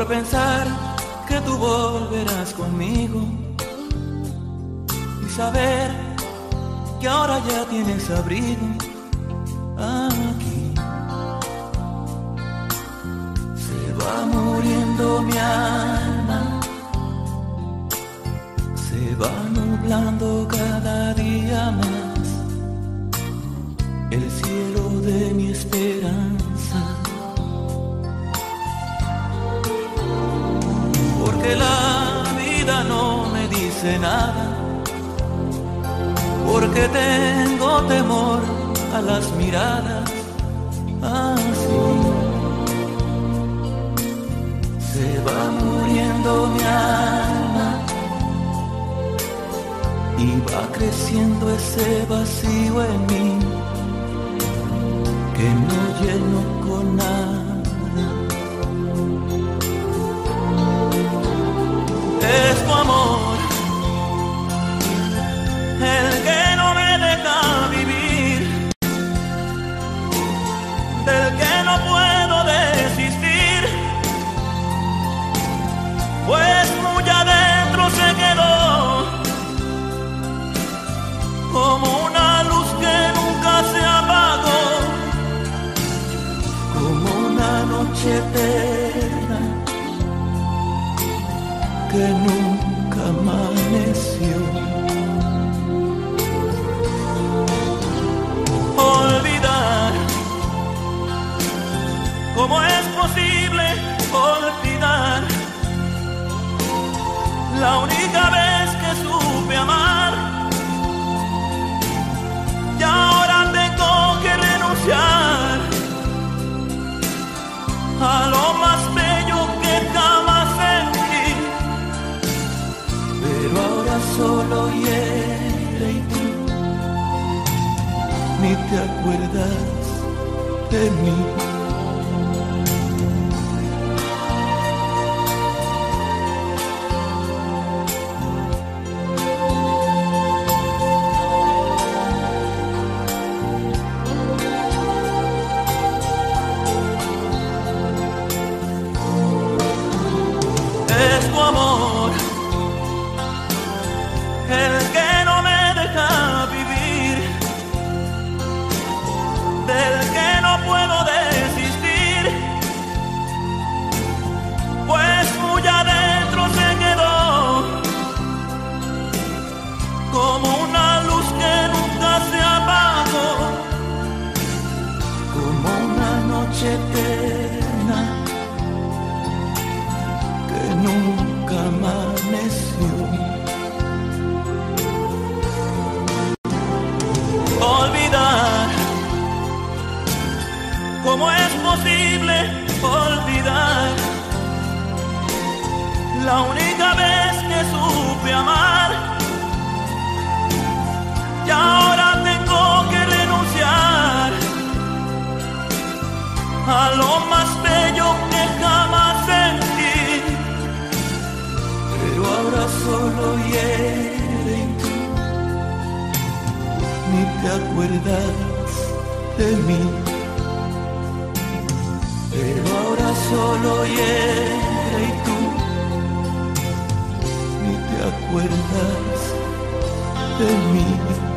por pensar que tú volverás conmigo y saber que ahora ya tienes abrigo aquí. Se va muriendo mi alma, se va nublando cada día más el cielo de mi esperanza, porque la vida no me dice nada, porque tengo temor a las miradas así. Se va muriendo mi alma y va creciendo ese vacío en mí que no lleno con nada. Es tu amor el que no me deja vivir, del que no puedo desistir, pues muy adentro se quedó como una luz que nunca se apagó, como una noche eterna que nunca amaneció. Olvidar, ¿cómo es posible olvidar la única vez que supe amar? Y ahora tengo que renunciar a lo más bello que jamás sentí, pero ahora solo hiere y tú ni te acuerdas de mí. Es tu amor el que no me deja vivir, del que no puedo desistir, pues muy adentro se quedó como una luz que nunca se apagó, como una noche eterna que nunca amaneció. Olvidar, ¿cómo es posible olvidar la única vez que supe amar? Y ahora tengo que renunciar a lo más bello que jamás sentí, pero ahora solo hiere y tú ni te acuerdas de mí, pero ahora solo hiere y tú ni te acuerdas de mí.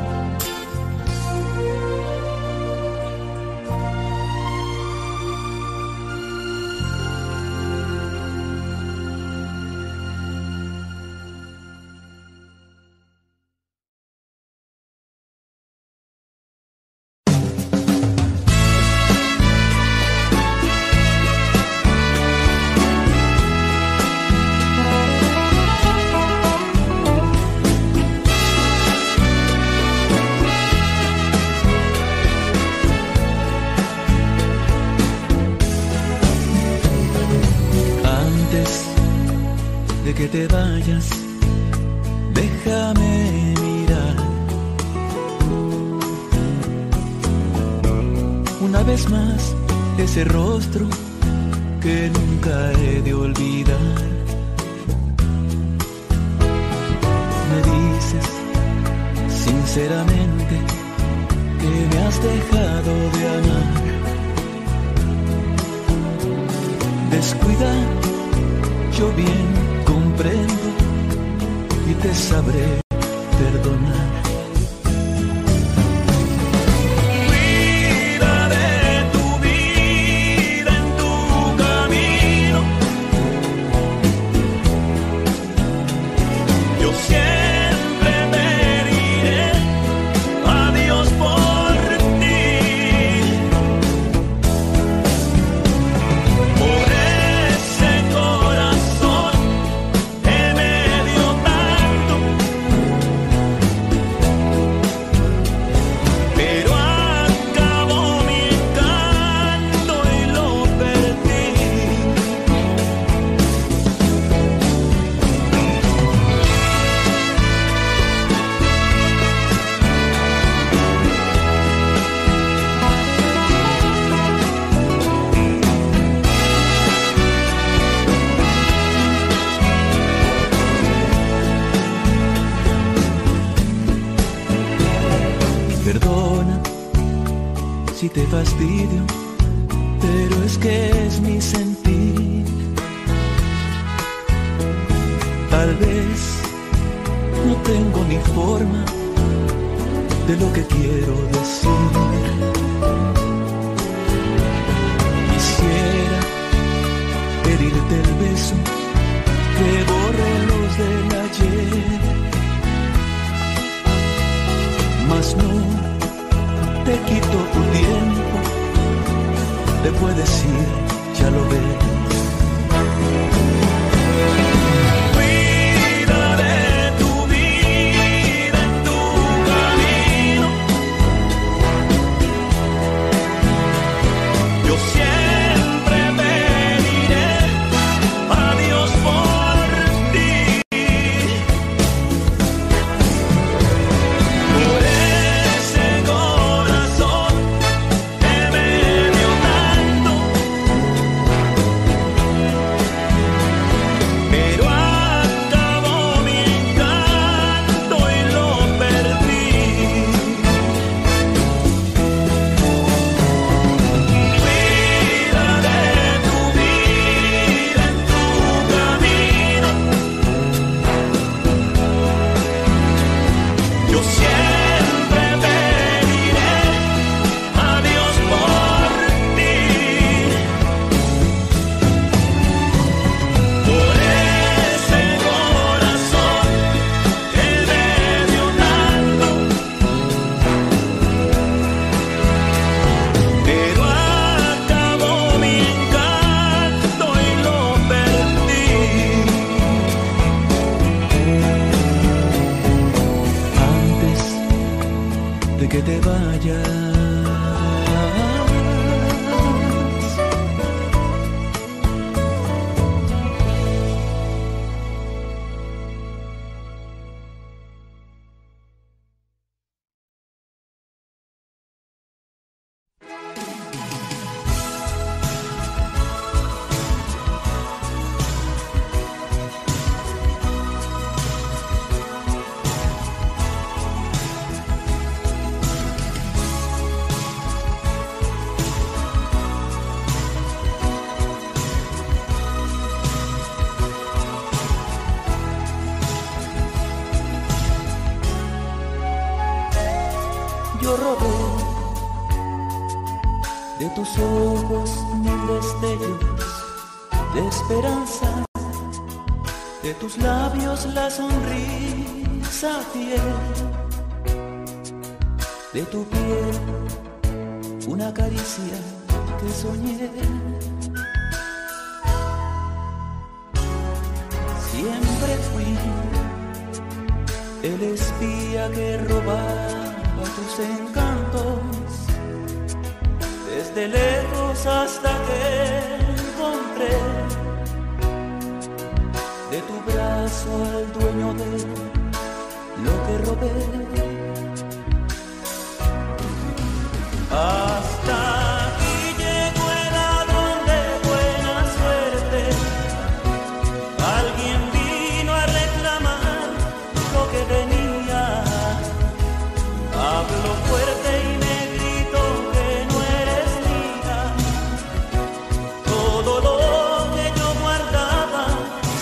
Que te vayas, déjame mirar una vez más ese rostro que nunca he de olvidar. Me dices sinceramente que me has dejado de amar. Descuida yo bien comprendo y te sabré perdonar. Si te fastidio, pero es que es mi sentir. Tal vez no tengo ni forma de lo que quiero decir. Quisiera pedirte el beso que borre los del ayer, mas no te quito tu tiempo, te puedes ir, ya lo ves. Cuida de tu vida en tu camino. Yo siempre pediré a Dios por ti. Por ese corazón que me dio tanto, pero acabó mi encanto y lo perdí. Cuida de tu vida en tu camino. Yo siempre pediré a Dios por ti. Por ese corazón que me dio tanto, pero acabó mi encanto y lo perdí. Antes de que te vayas, yo robé de tus ojos mil destellos de esperanza, de tus labios la sonrisa fiel, de tu piel una caricia que soñé. Siempre fui el espía que robaba tus encantos, desde lejos hasta que encontré de tu brazo al dueño de lo que robé. Hasta aquí llegó el ladrón de buena suerte. Alguien vino a reclamar lo que tenía. Habló fuerte y me gritó que no eres mía. Todo lo que yo guardaba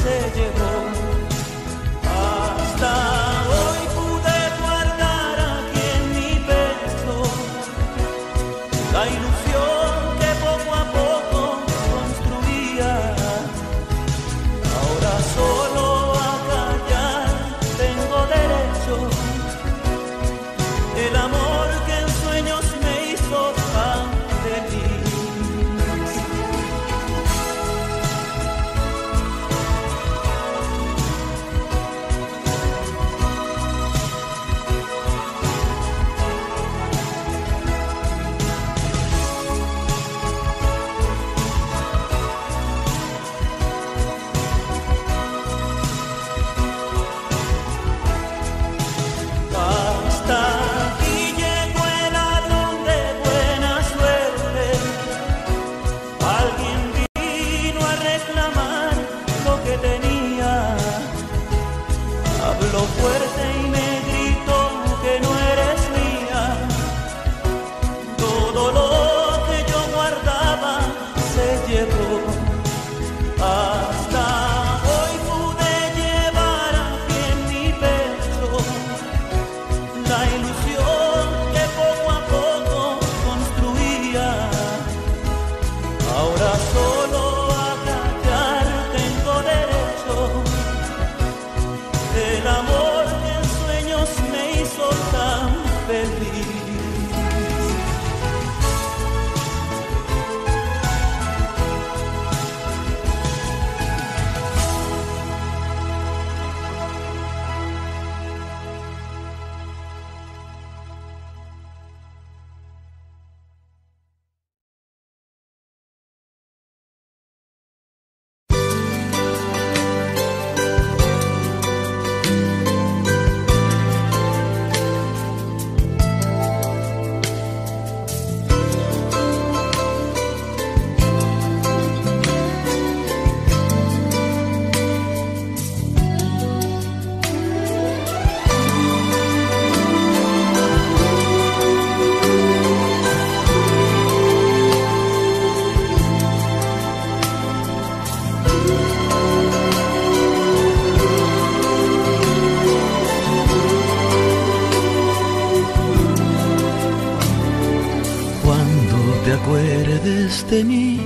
acuerdes de mí,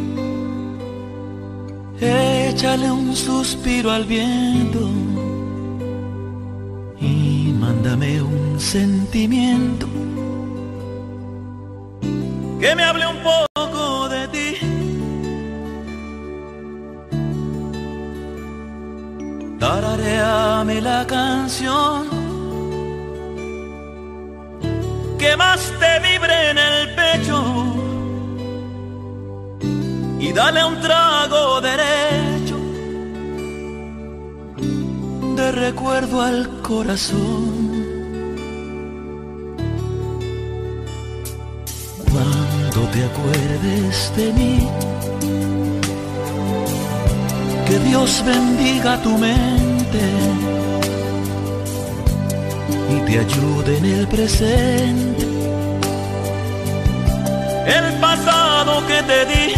échale un suspiro al viento y mándame un sentimiento que me hable un poco de ti. Tararéame la canción que más te vibre en el pecho y dale un trago derecho de recuerdo al corazón. Cuando te acuerdes de mí, que Dios bendiga tu mente y te ayude en el presente. El pasado que te di,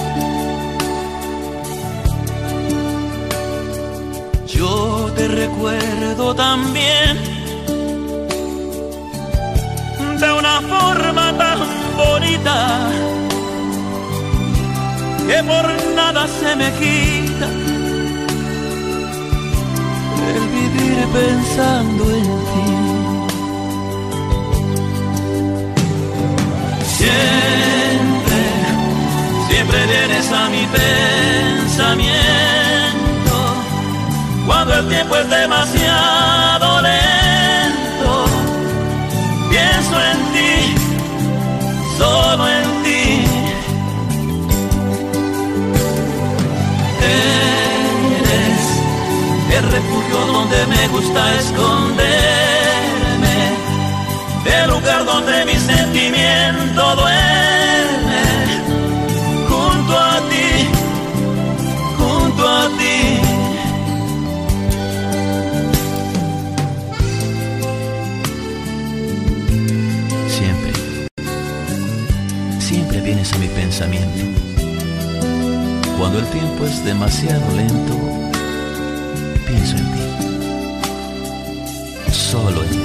yo te recuerdo también de una forma tan bonita que por nada se me quita el vivir pensando en ti. Siempre, siempre vienes a mi pensamiento cuando el tiempo es demasiado lento. Pienso en ti, solo en ti. Eres el refugio donde me gusta esconderme, el lugar donde mi sentimiento duerme. Junto a ti, junto a ti. Siempre, siempre vienes a mi pensamiento cuando el tiempo es demasiado lento. Pienso en ti, solo en ti.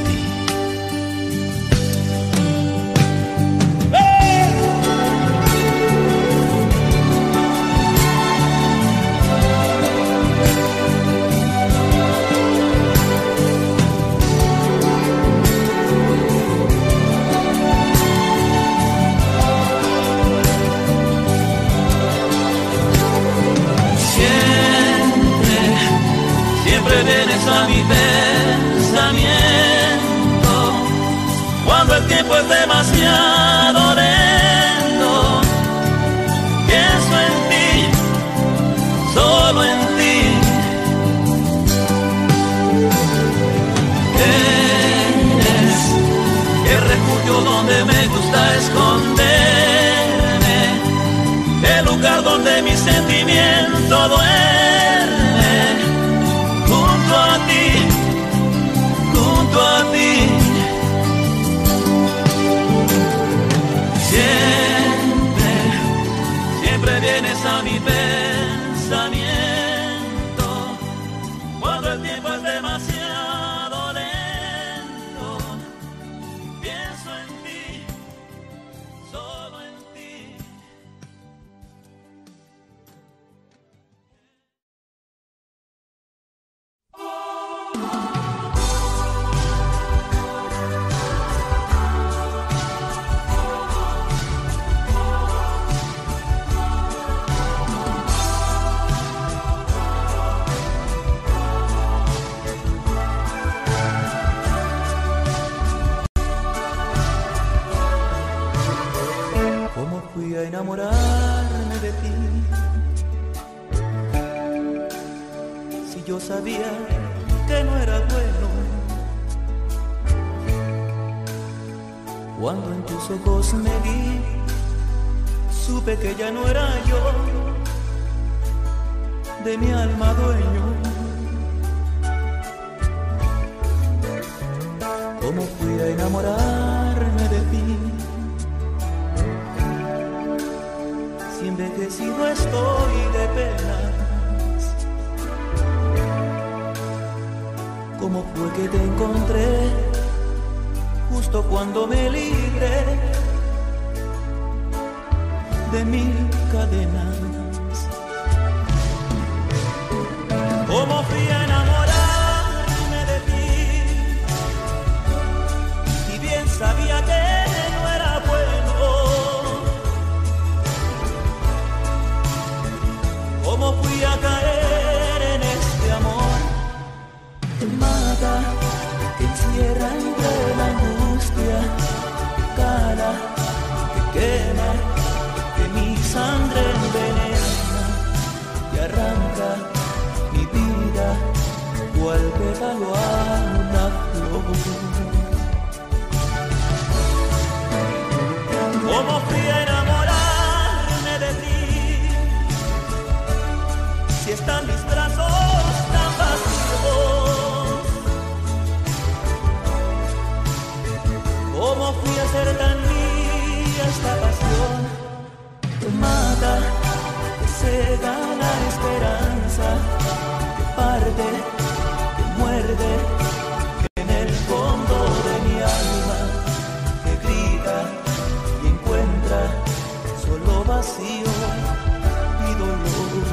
Vienes a mi pensamiento cuando el tiempo es demasiado lento. Pienso en ti, solo en ti. Eres el refugio donde me gusta esconderme, el lugar donde mi sentimiento duerme. Junto a ti, junto a ti. Siempre, siempre vienes a mi pensamiento cuando el tiempo es demasiado lento. Pienso en ti, solo en ti. A enamorarme de ti, si yo sabía que no era bueno. Cuando en tus ojos me vi, supe que ya no era yo, de mi alma dueño. ¿Cómo fui a enamorarme de ti? Si envejecido estoy de penas, ¿cómo fue que te encontré justo cuando me libré de mil cadenas. Como fui a enamorarme de ti, y bien sabía que no era bueno. Como fui a caer en este amor que mata, que encierra entre la angustia, que cala, que quema, que mi sangre envenena y arranca mi vida cual pétalo a una flor. Como fui a enamorarme de ti, si están mis brazos tan vacíos. Como fui a ser tan mía esta pasión que mata, que cega la esperanza, que parte, que muerde en el fondo de mi alma, que grita y encuentra solo vacío y dolor.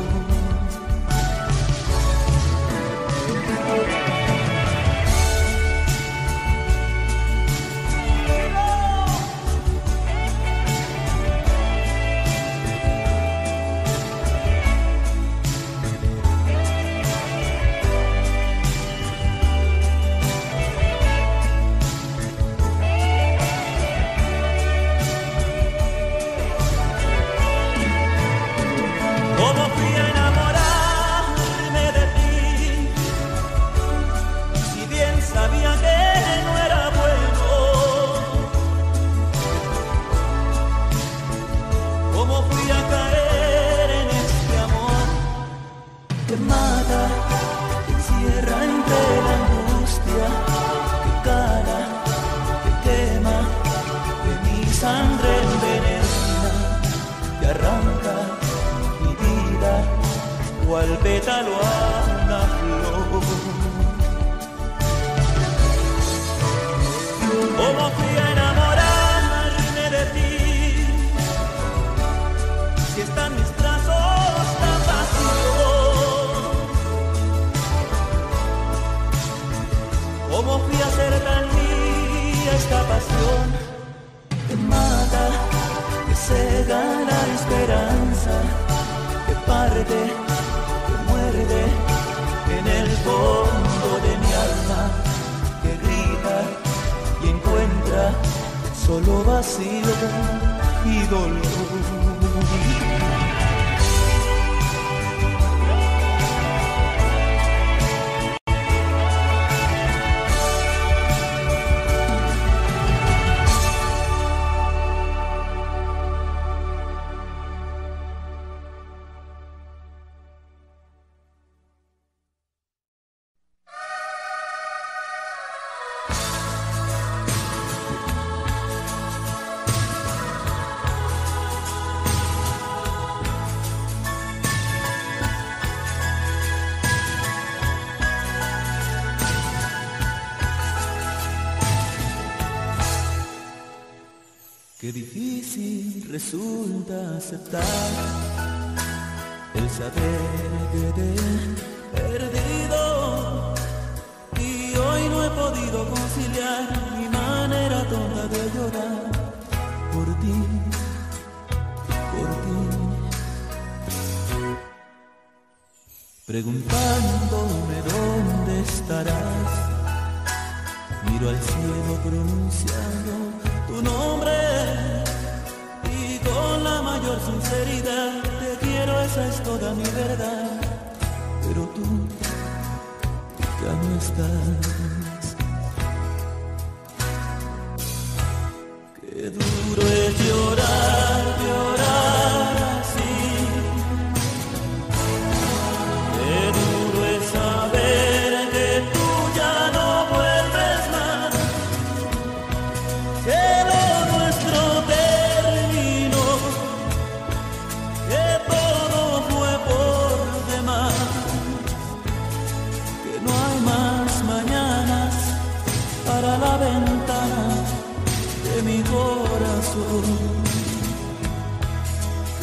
Cual pétalo a una flor. Como fui a enamorarme de ti, si están mis brazos tan vacíos. Como fui a ser tan mía esta pasión que mata, que cega la esperanza, que parte, en el fondo de mi alma, que grita y encuentra solo vacío y dolor. Qué difícil resulta aceptar el saber que te he perdido, y hoy no he podido conciliar mi manera tonta de llorar por ti, por ti. Preguntándome dónde estarás, miro al cielo pronunciando tu nombre, y con la mayor sinceridad te quiero, esa es toda mi verdad, pero tú ya no estás. Qué duro es llorar, llorar así, qué duro es saber que tú ya no vuelves más, que lo nuestro terminó, que todo fue por demás, que no hay más mañanas para la ventana de mi corazón.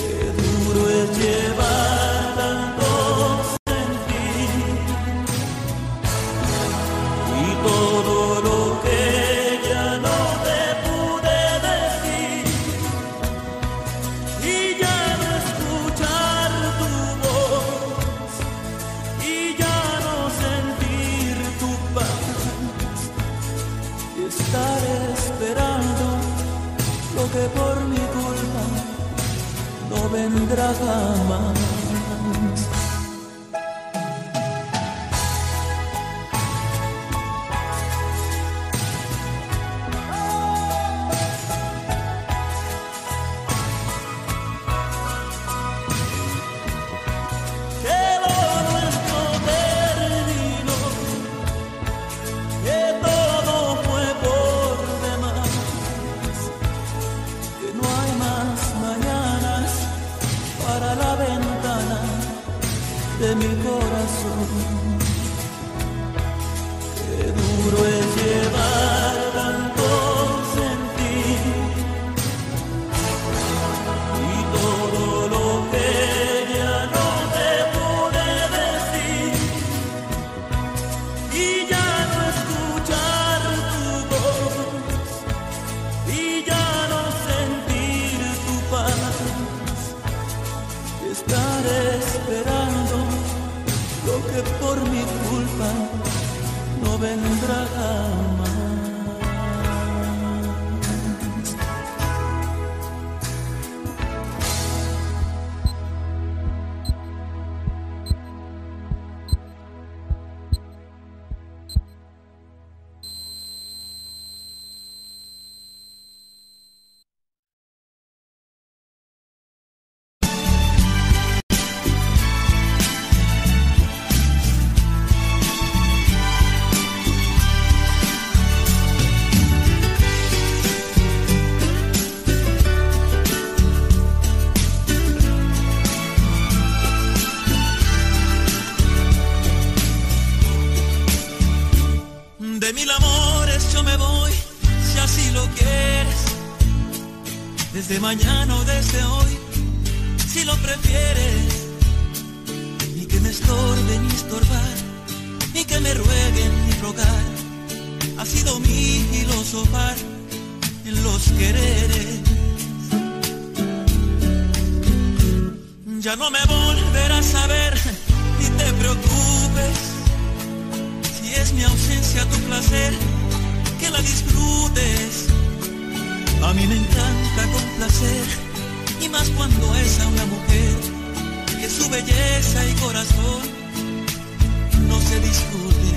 es llevar tanto sentir y todo lo que ya no te pude decir, y ya no escuchar tu voz, y ya no sentir tu paz, y estar esperando lo que por mi culpa no vendrá jamás. Que lo nuestro terminó, que todo fue por demás, que no hay más mañanas para la ventana de mi corazón. Qué duro es llevar tanto sentir y todo lo que ya no te pude decir, y ya no escuchar tu voz, y ya no sentir tu paz, y estar esperando lo que por mi culpa no vendrá jamás. De mil amores yo me voy, si así lo quieres, desde mañana o desde hoy, si lo prefieres, ni que me estorbe ni estorbar, ni que me rueguen ni rogar, ha sido mi filosofar en los quereres. Ya no me volverás a ver, ni te preocupes, si es mi ausencia tu placer, que la disfrutes. A mí me encanta complacer, y más cuando es a una mujer, que su belleza y corazón no se discute.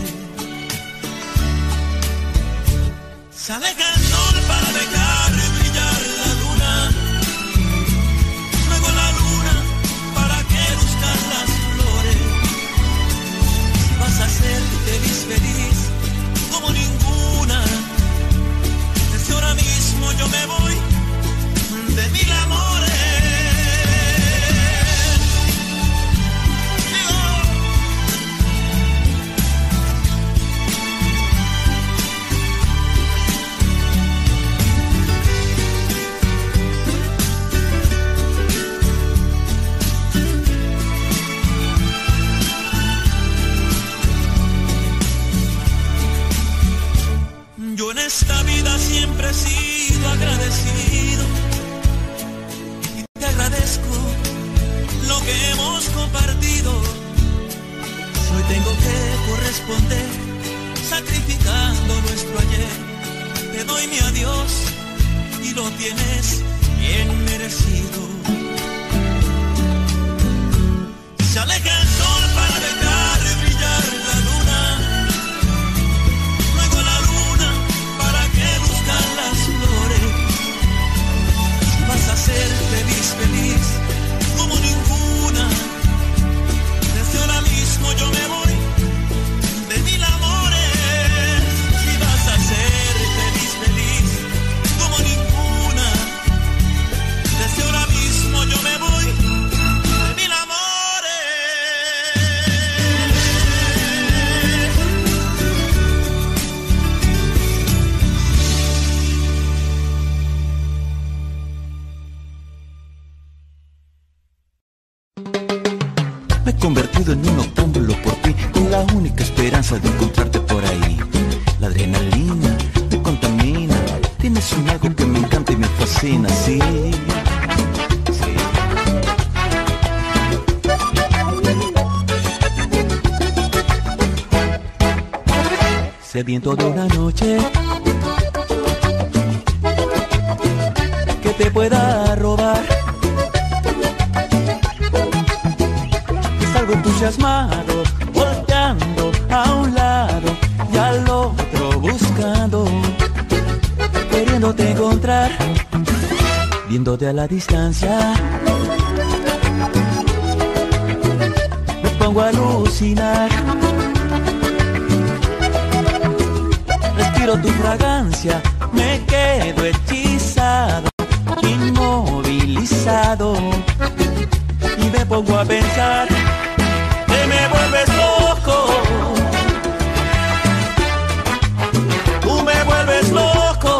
Se aleja el sol para dejar brillar la luna, luego la luna para que luzcan las flores. Si vas a ser feliz, feliz como ninguna, desde ahora mismo yo me voy de mil amores. Yo en esta vida siempre he sido agradecido y te agradezco lo que hemos compartido. Hoy tengo que corresponder sacrificando nuestro ayer. Te doy mi adiós y lo tienes bien merecido. Se aleja el sol para dejar brillar la luna, luego la luna para que luzcan las flores. Si vas a ser feliz, feliz como ninguna, desde ahora mismo yo me voy de mil amores. Si vas a ser feliz, feliz como ninguna, convertido en un octámbulo por ti, con la única esperanza de encontrarte por ahí. La adrenalina me contamina, tienes un algo que me encanta y me fascina, sí. Sí. Sediento de una noche que te pueda robar, salgo entusiasmado, volteando a un lado y al otro buscando, queriéndote encontrar, viéndote a la distancia. Me pongo a alucinar, respiro tu fragancia, me quedo hechizado, inmovilizado, y me pongo a pensar que me vuelves loco. Tú me vuelves loco.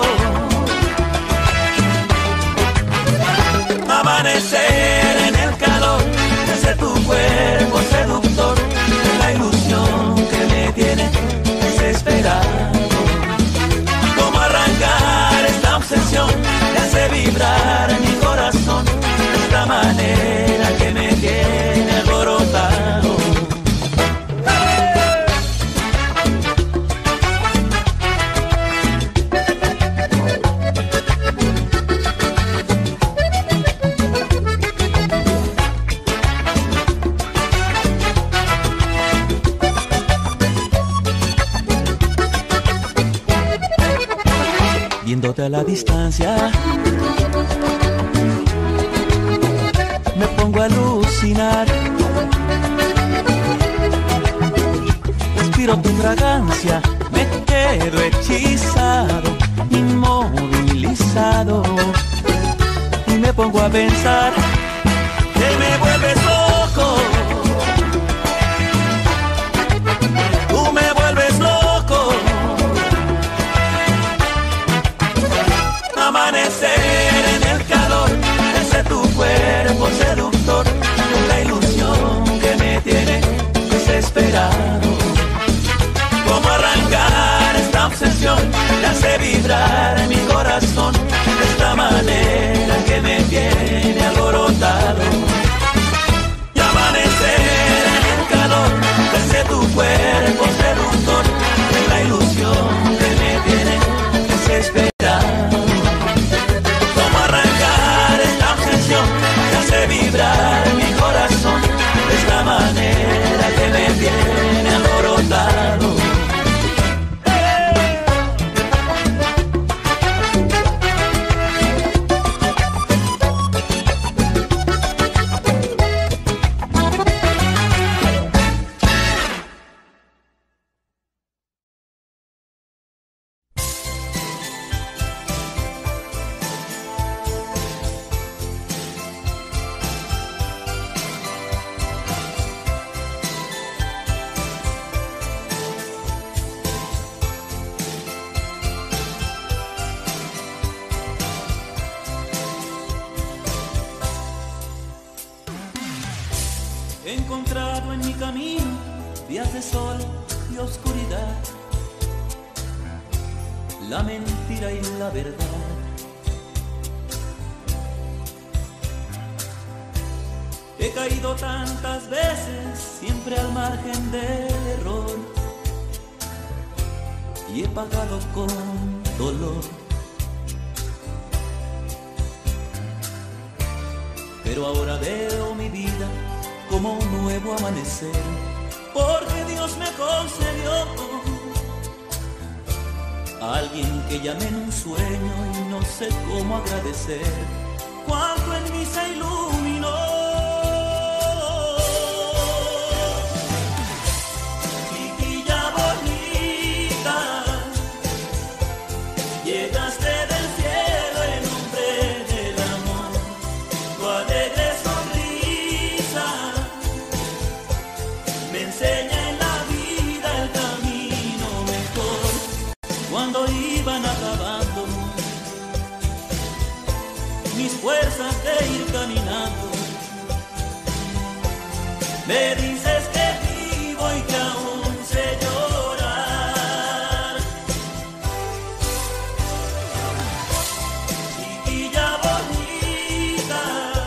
Amanecer en el calor de tu cuerpo seductor, la ilusión que me tiene desesperado. Cómo arrancar esta obsesión que hace vibrar mi corazón de esta manera que me tiene alborotado. Viéndote a la distancia, me pongo a alucinar, respiro tu fragancia, me quedo hechizado, inmovilizado, y me pongo a pensar que me vuelves loco. Tú me vuelves loco. Amanecer en el calor de tu cuerpo seductor, la ilusión que me tiene desesperado. Cómo arrancar esta obsesión que hace vibrar mi corazón de esta manera que me tiene alborotado. Y amanecer en el calor de tu cuerpo seductor, la ilusión que me tiene desesperado. Que hace vibrar mi corazón de esta manera que me tiene alborotado. He encontrado en mi camino días de sol y oscuridad, la mentira y la verdad. He caído tantas veces, siempre al margen del error, y he pagado con dolor. Pero ahora veo mi vida como un nuevo amanecer, porque Dios me concedió a alguien que llamé en un sueño y no sé cómo agradecer cuánto en mí se iluminó. Chiquilla bonita, llegaste del cielo en nombre del amor, tu alegre sonrisa me enseña en la vida el camino mejor. Cuando iban acabando mis fuerzas de ir caminando, Me dices que vivo y que aún sé llorar. Chiquilla bonita,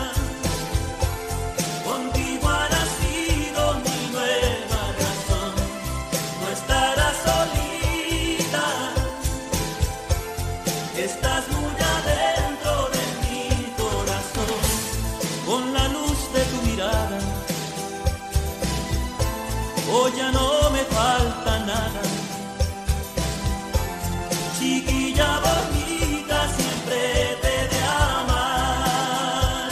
contigo ha nacido mi nueva razón. No estarás solita, estás muy adentro de mi corazón. Con la luz de tu mirada, hoy ya no me falta nada. Chiquilla bonita, siempre te he de amar.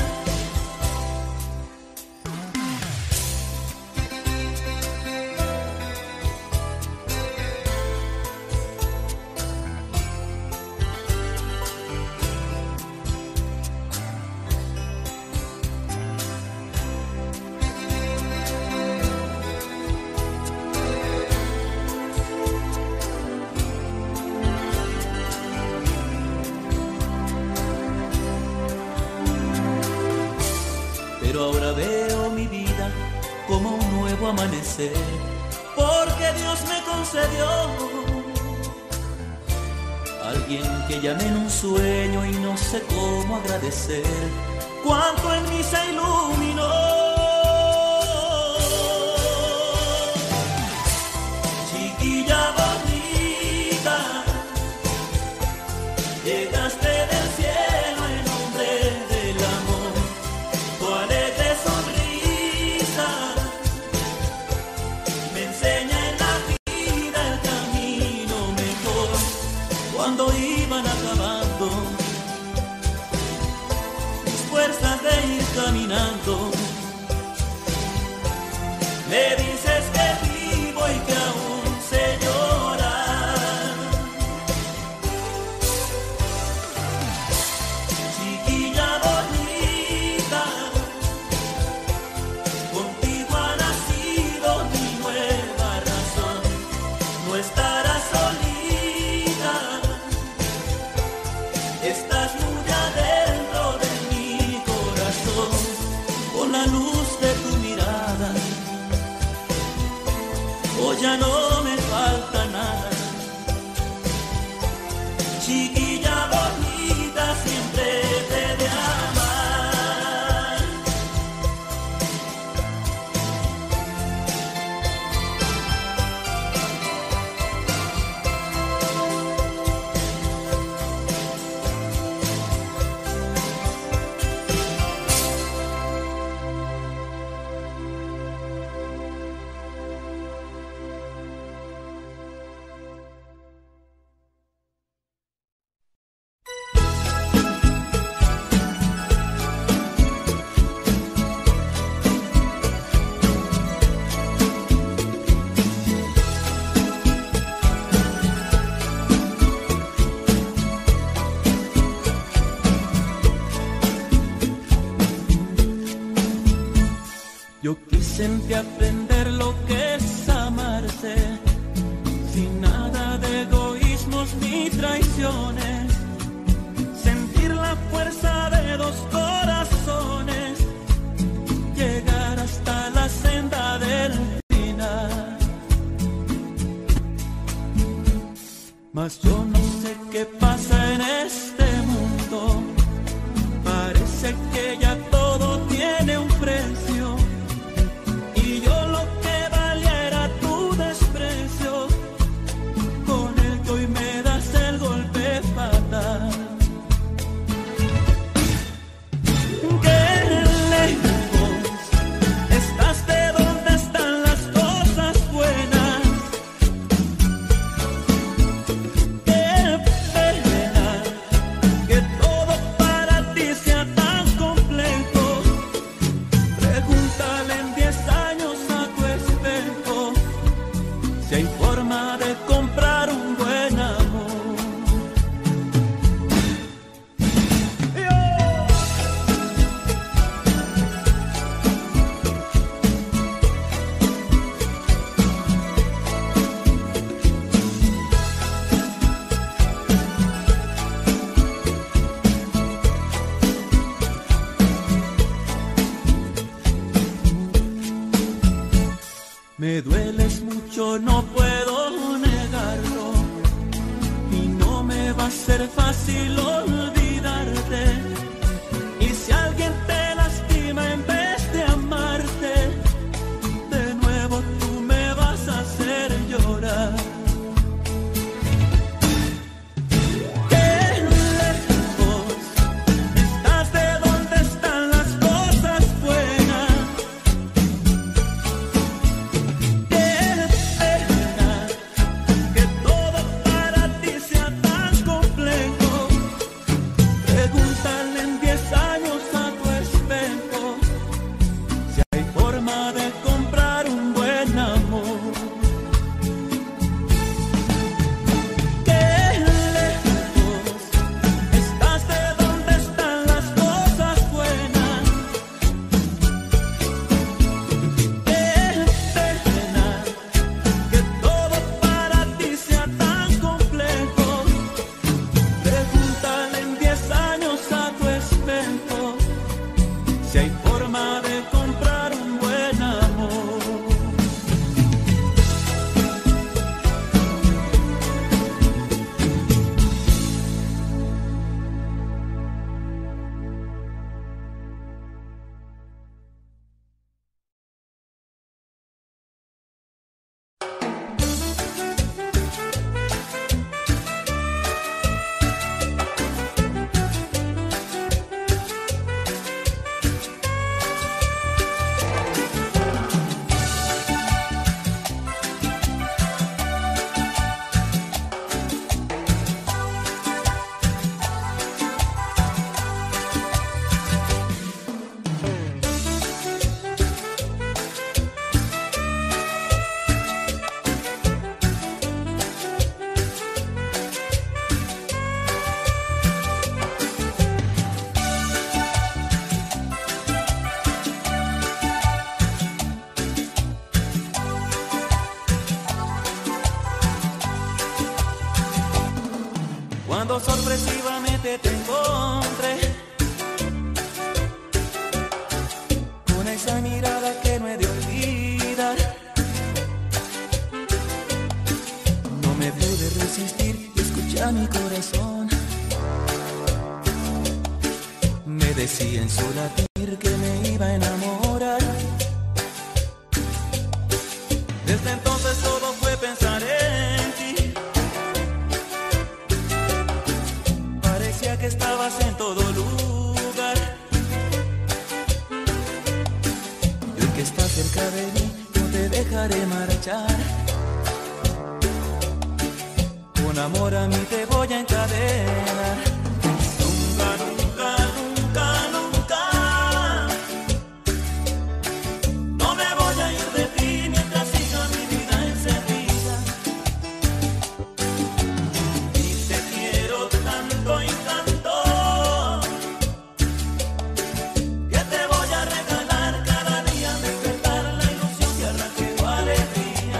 Pero ahora veo mi vida como un nuevo amanecer, porque Dios me concedió alguien que llamé en un sueño y no sé cómo agradecer cuánto en mí se iluminó. Chiquilla bonita, llegaste del cielo en nombre del amor. Tu alegre sonrisa me enseña en la vida el camino mejor. Cuando iban acabando mis fuerzas de ir caminando, me dices que vivo y que aún sé llorar. Chiquilla bonita, contigo ha nacido mi nueva razón. No estarás solita, estás muy adentro de mi corazón. Con la luz de tu mirada, hoy ya no me falta nada. Chiquilla bonita, siempre te he de amar. Yo quise en ti aprender lo que es amarse, sin nada de egoísmos ni traiciones. Sentir la fuerza de dos corazones, llegar hasta la senda del final. Mas yo no sé qué pasa en este mundo, parece que ya todo tiene un precio. Y yo lo que valiera tu desprecio, con el que hoy me das el golpe fatal. Qué lejos estás de donde están las cosas buenas. Qué feo va a ser fácil olvidarte. Y si alguien te lastima en vez de amarte, de nuevo tú me vas a hacer llorar. Cuando sorpresivamente te encontré con esa mirada que no he de olvidar, no me pude resistir y escuchar mi corazón. Me decía en su latir que me iba a enamorar. Desde entonces todo fue pensar en ti. Parecía que estabas en todo lugar. Y hoy que estás cerca de mí, no te dejaré marchar. Con amor a mí te voy a encadenar. Nunca, nunca, nunca, nunca. No me voy a ir de ti mientras siga mi vida encendida. Y te quiero tanto y tanto que te voy a regalar cada día despertar la ilusión que arranque tu alegría.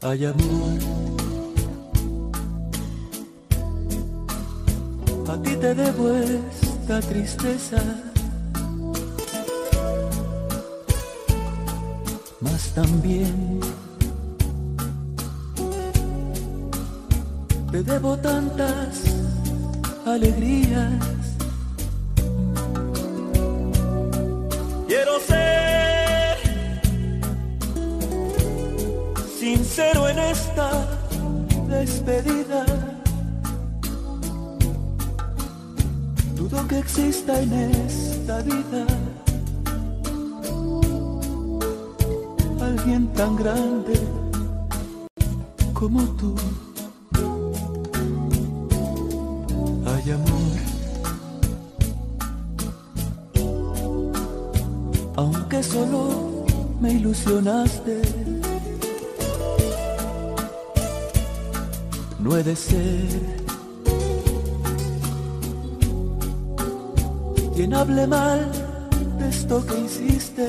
Ay, amor, a ti te debo esta tristeza, mas también te debo tantas alegrías. Quiero ser sincero en esta despedida. Dudo que exista en esta vida alguien tan grande como tú. Ay, amor, aunque solo me ilusionaste, no he de ser quien hable mal de esto que hiciste.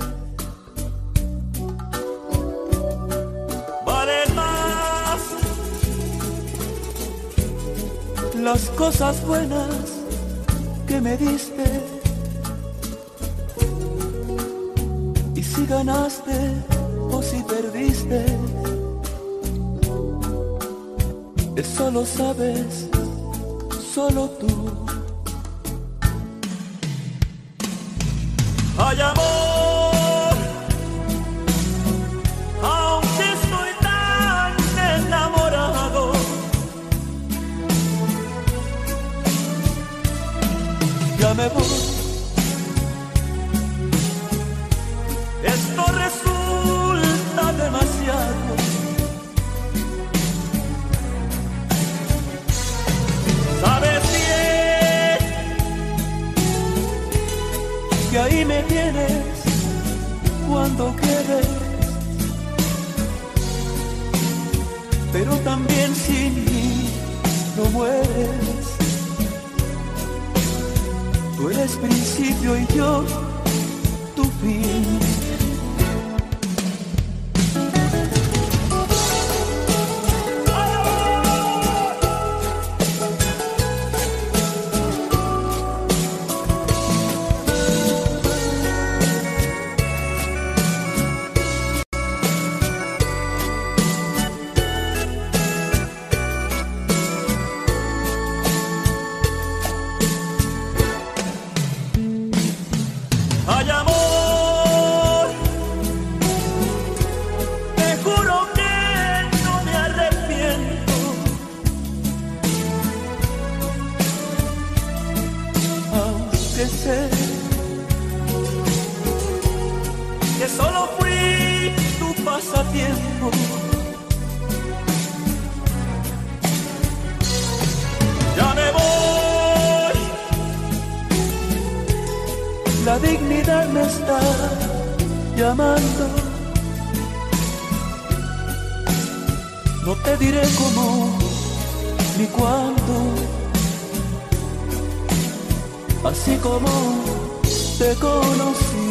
Valen más las cosas buenas que me diste, y si ganaste o si perdiste, eso lo sabes solo tú. Ay, amor, aunque estoy tan enamorado, ya me voy. Esto resulta demasiado. Sabes bien que ahí me tienes cuando quieres, pero también sin mí no mueres. Tú eres principio y yo tu fin. Ay, amor, te juro que no me arrepiento. Aunque sé Que solo fui tu pasatiempo. Ya me voy. la dignidad me está llamando. No te diré cómo ni cuándo, así como te conocí.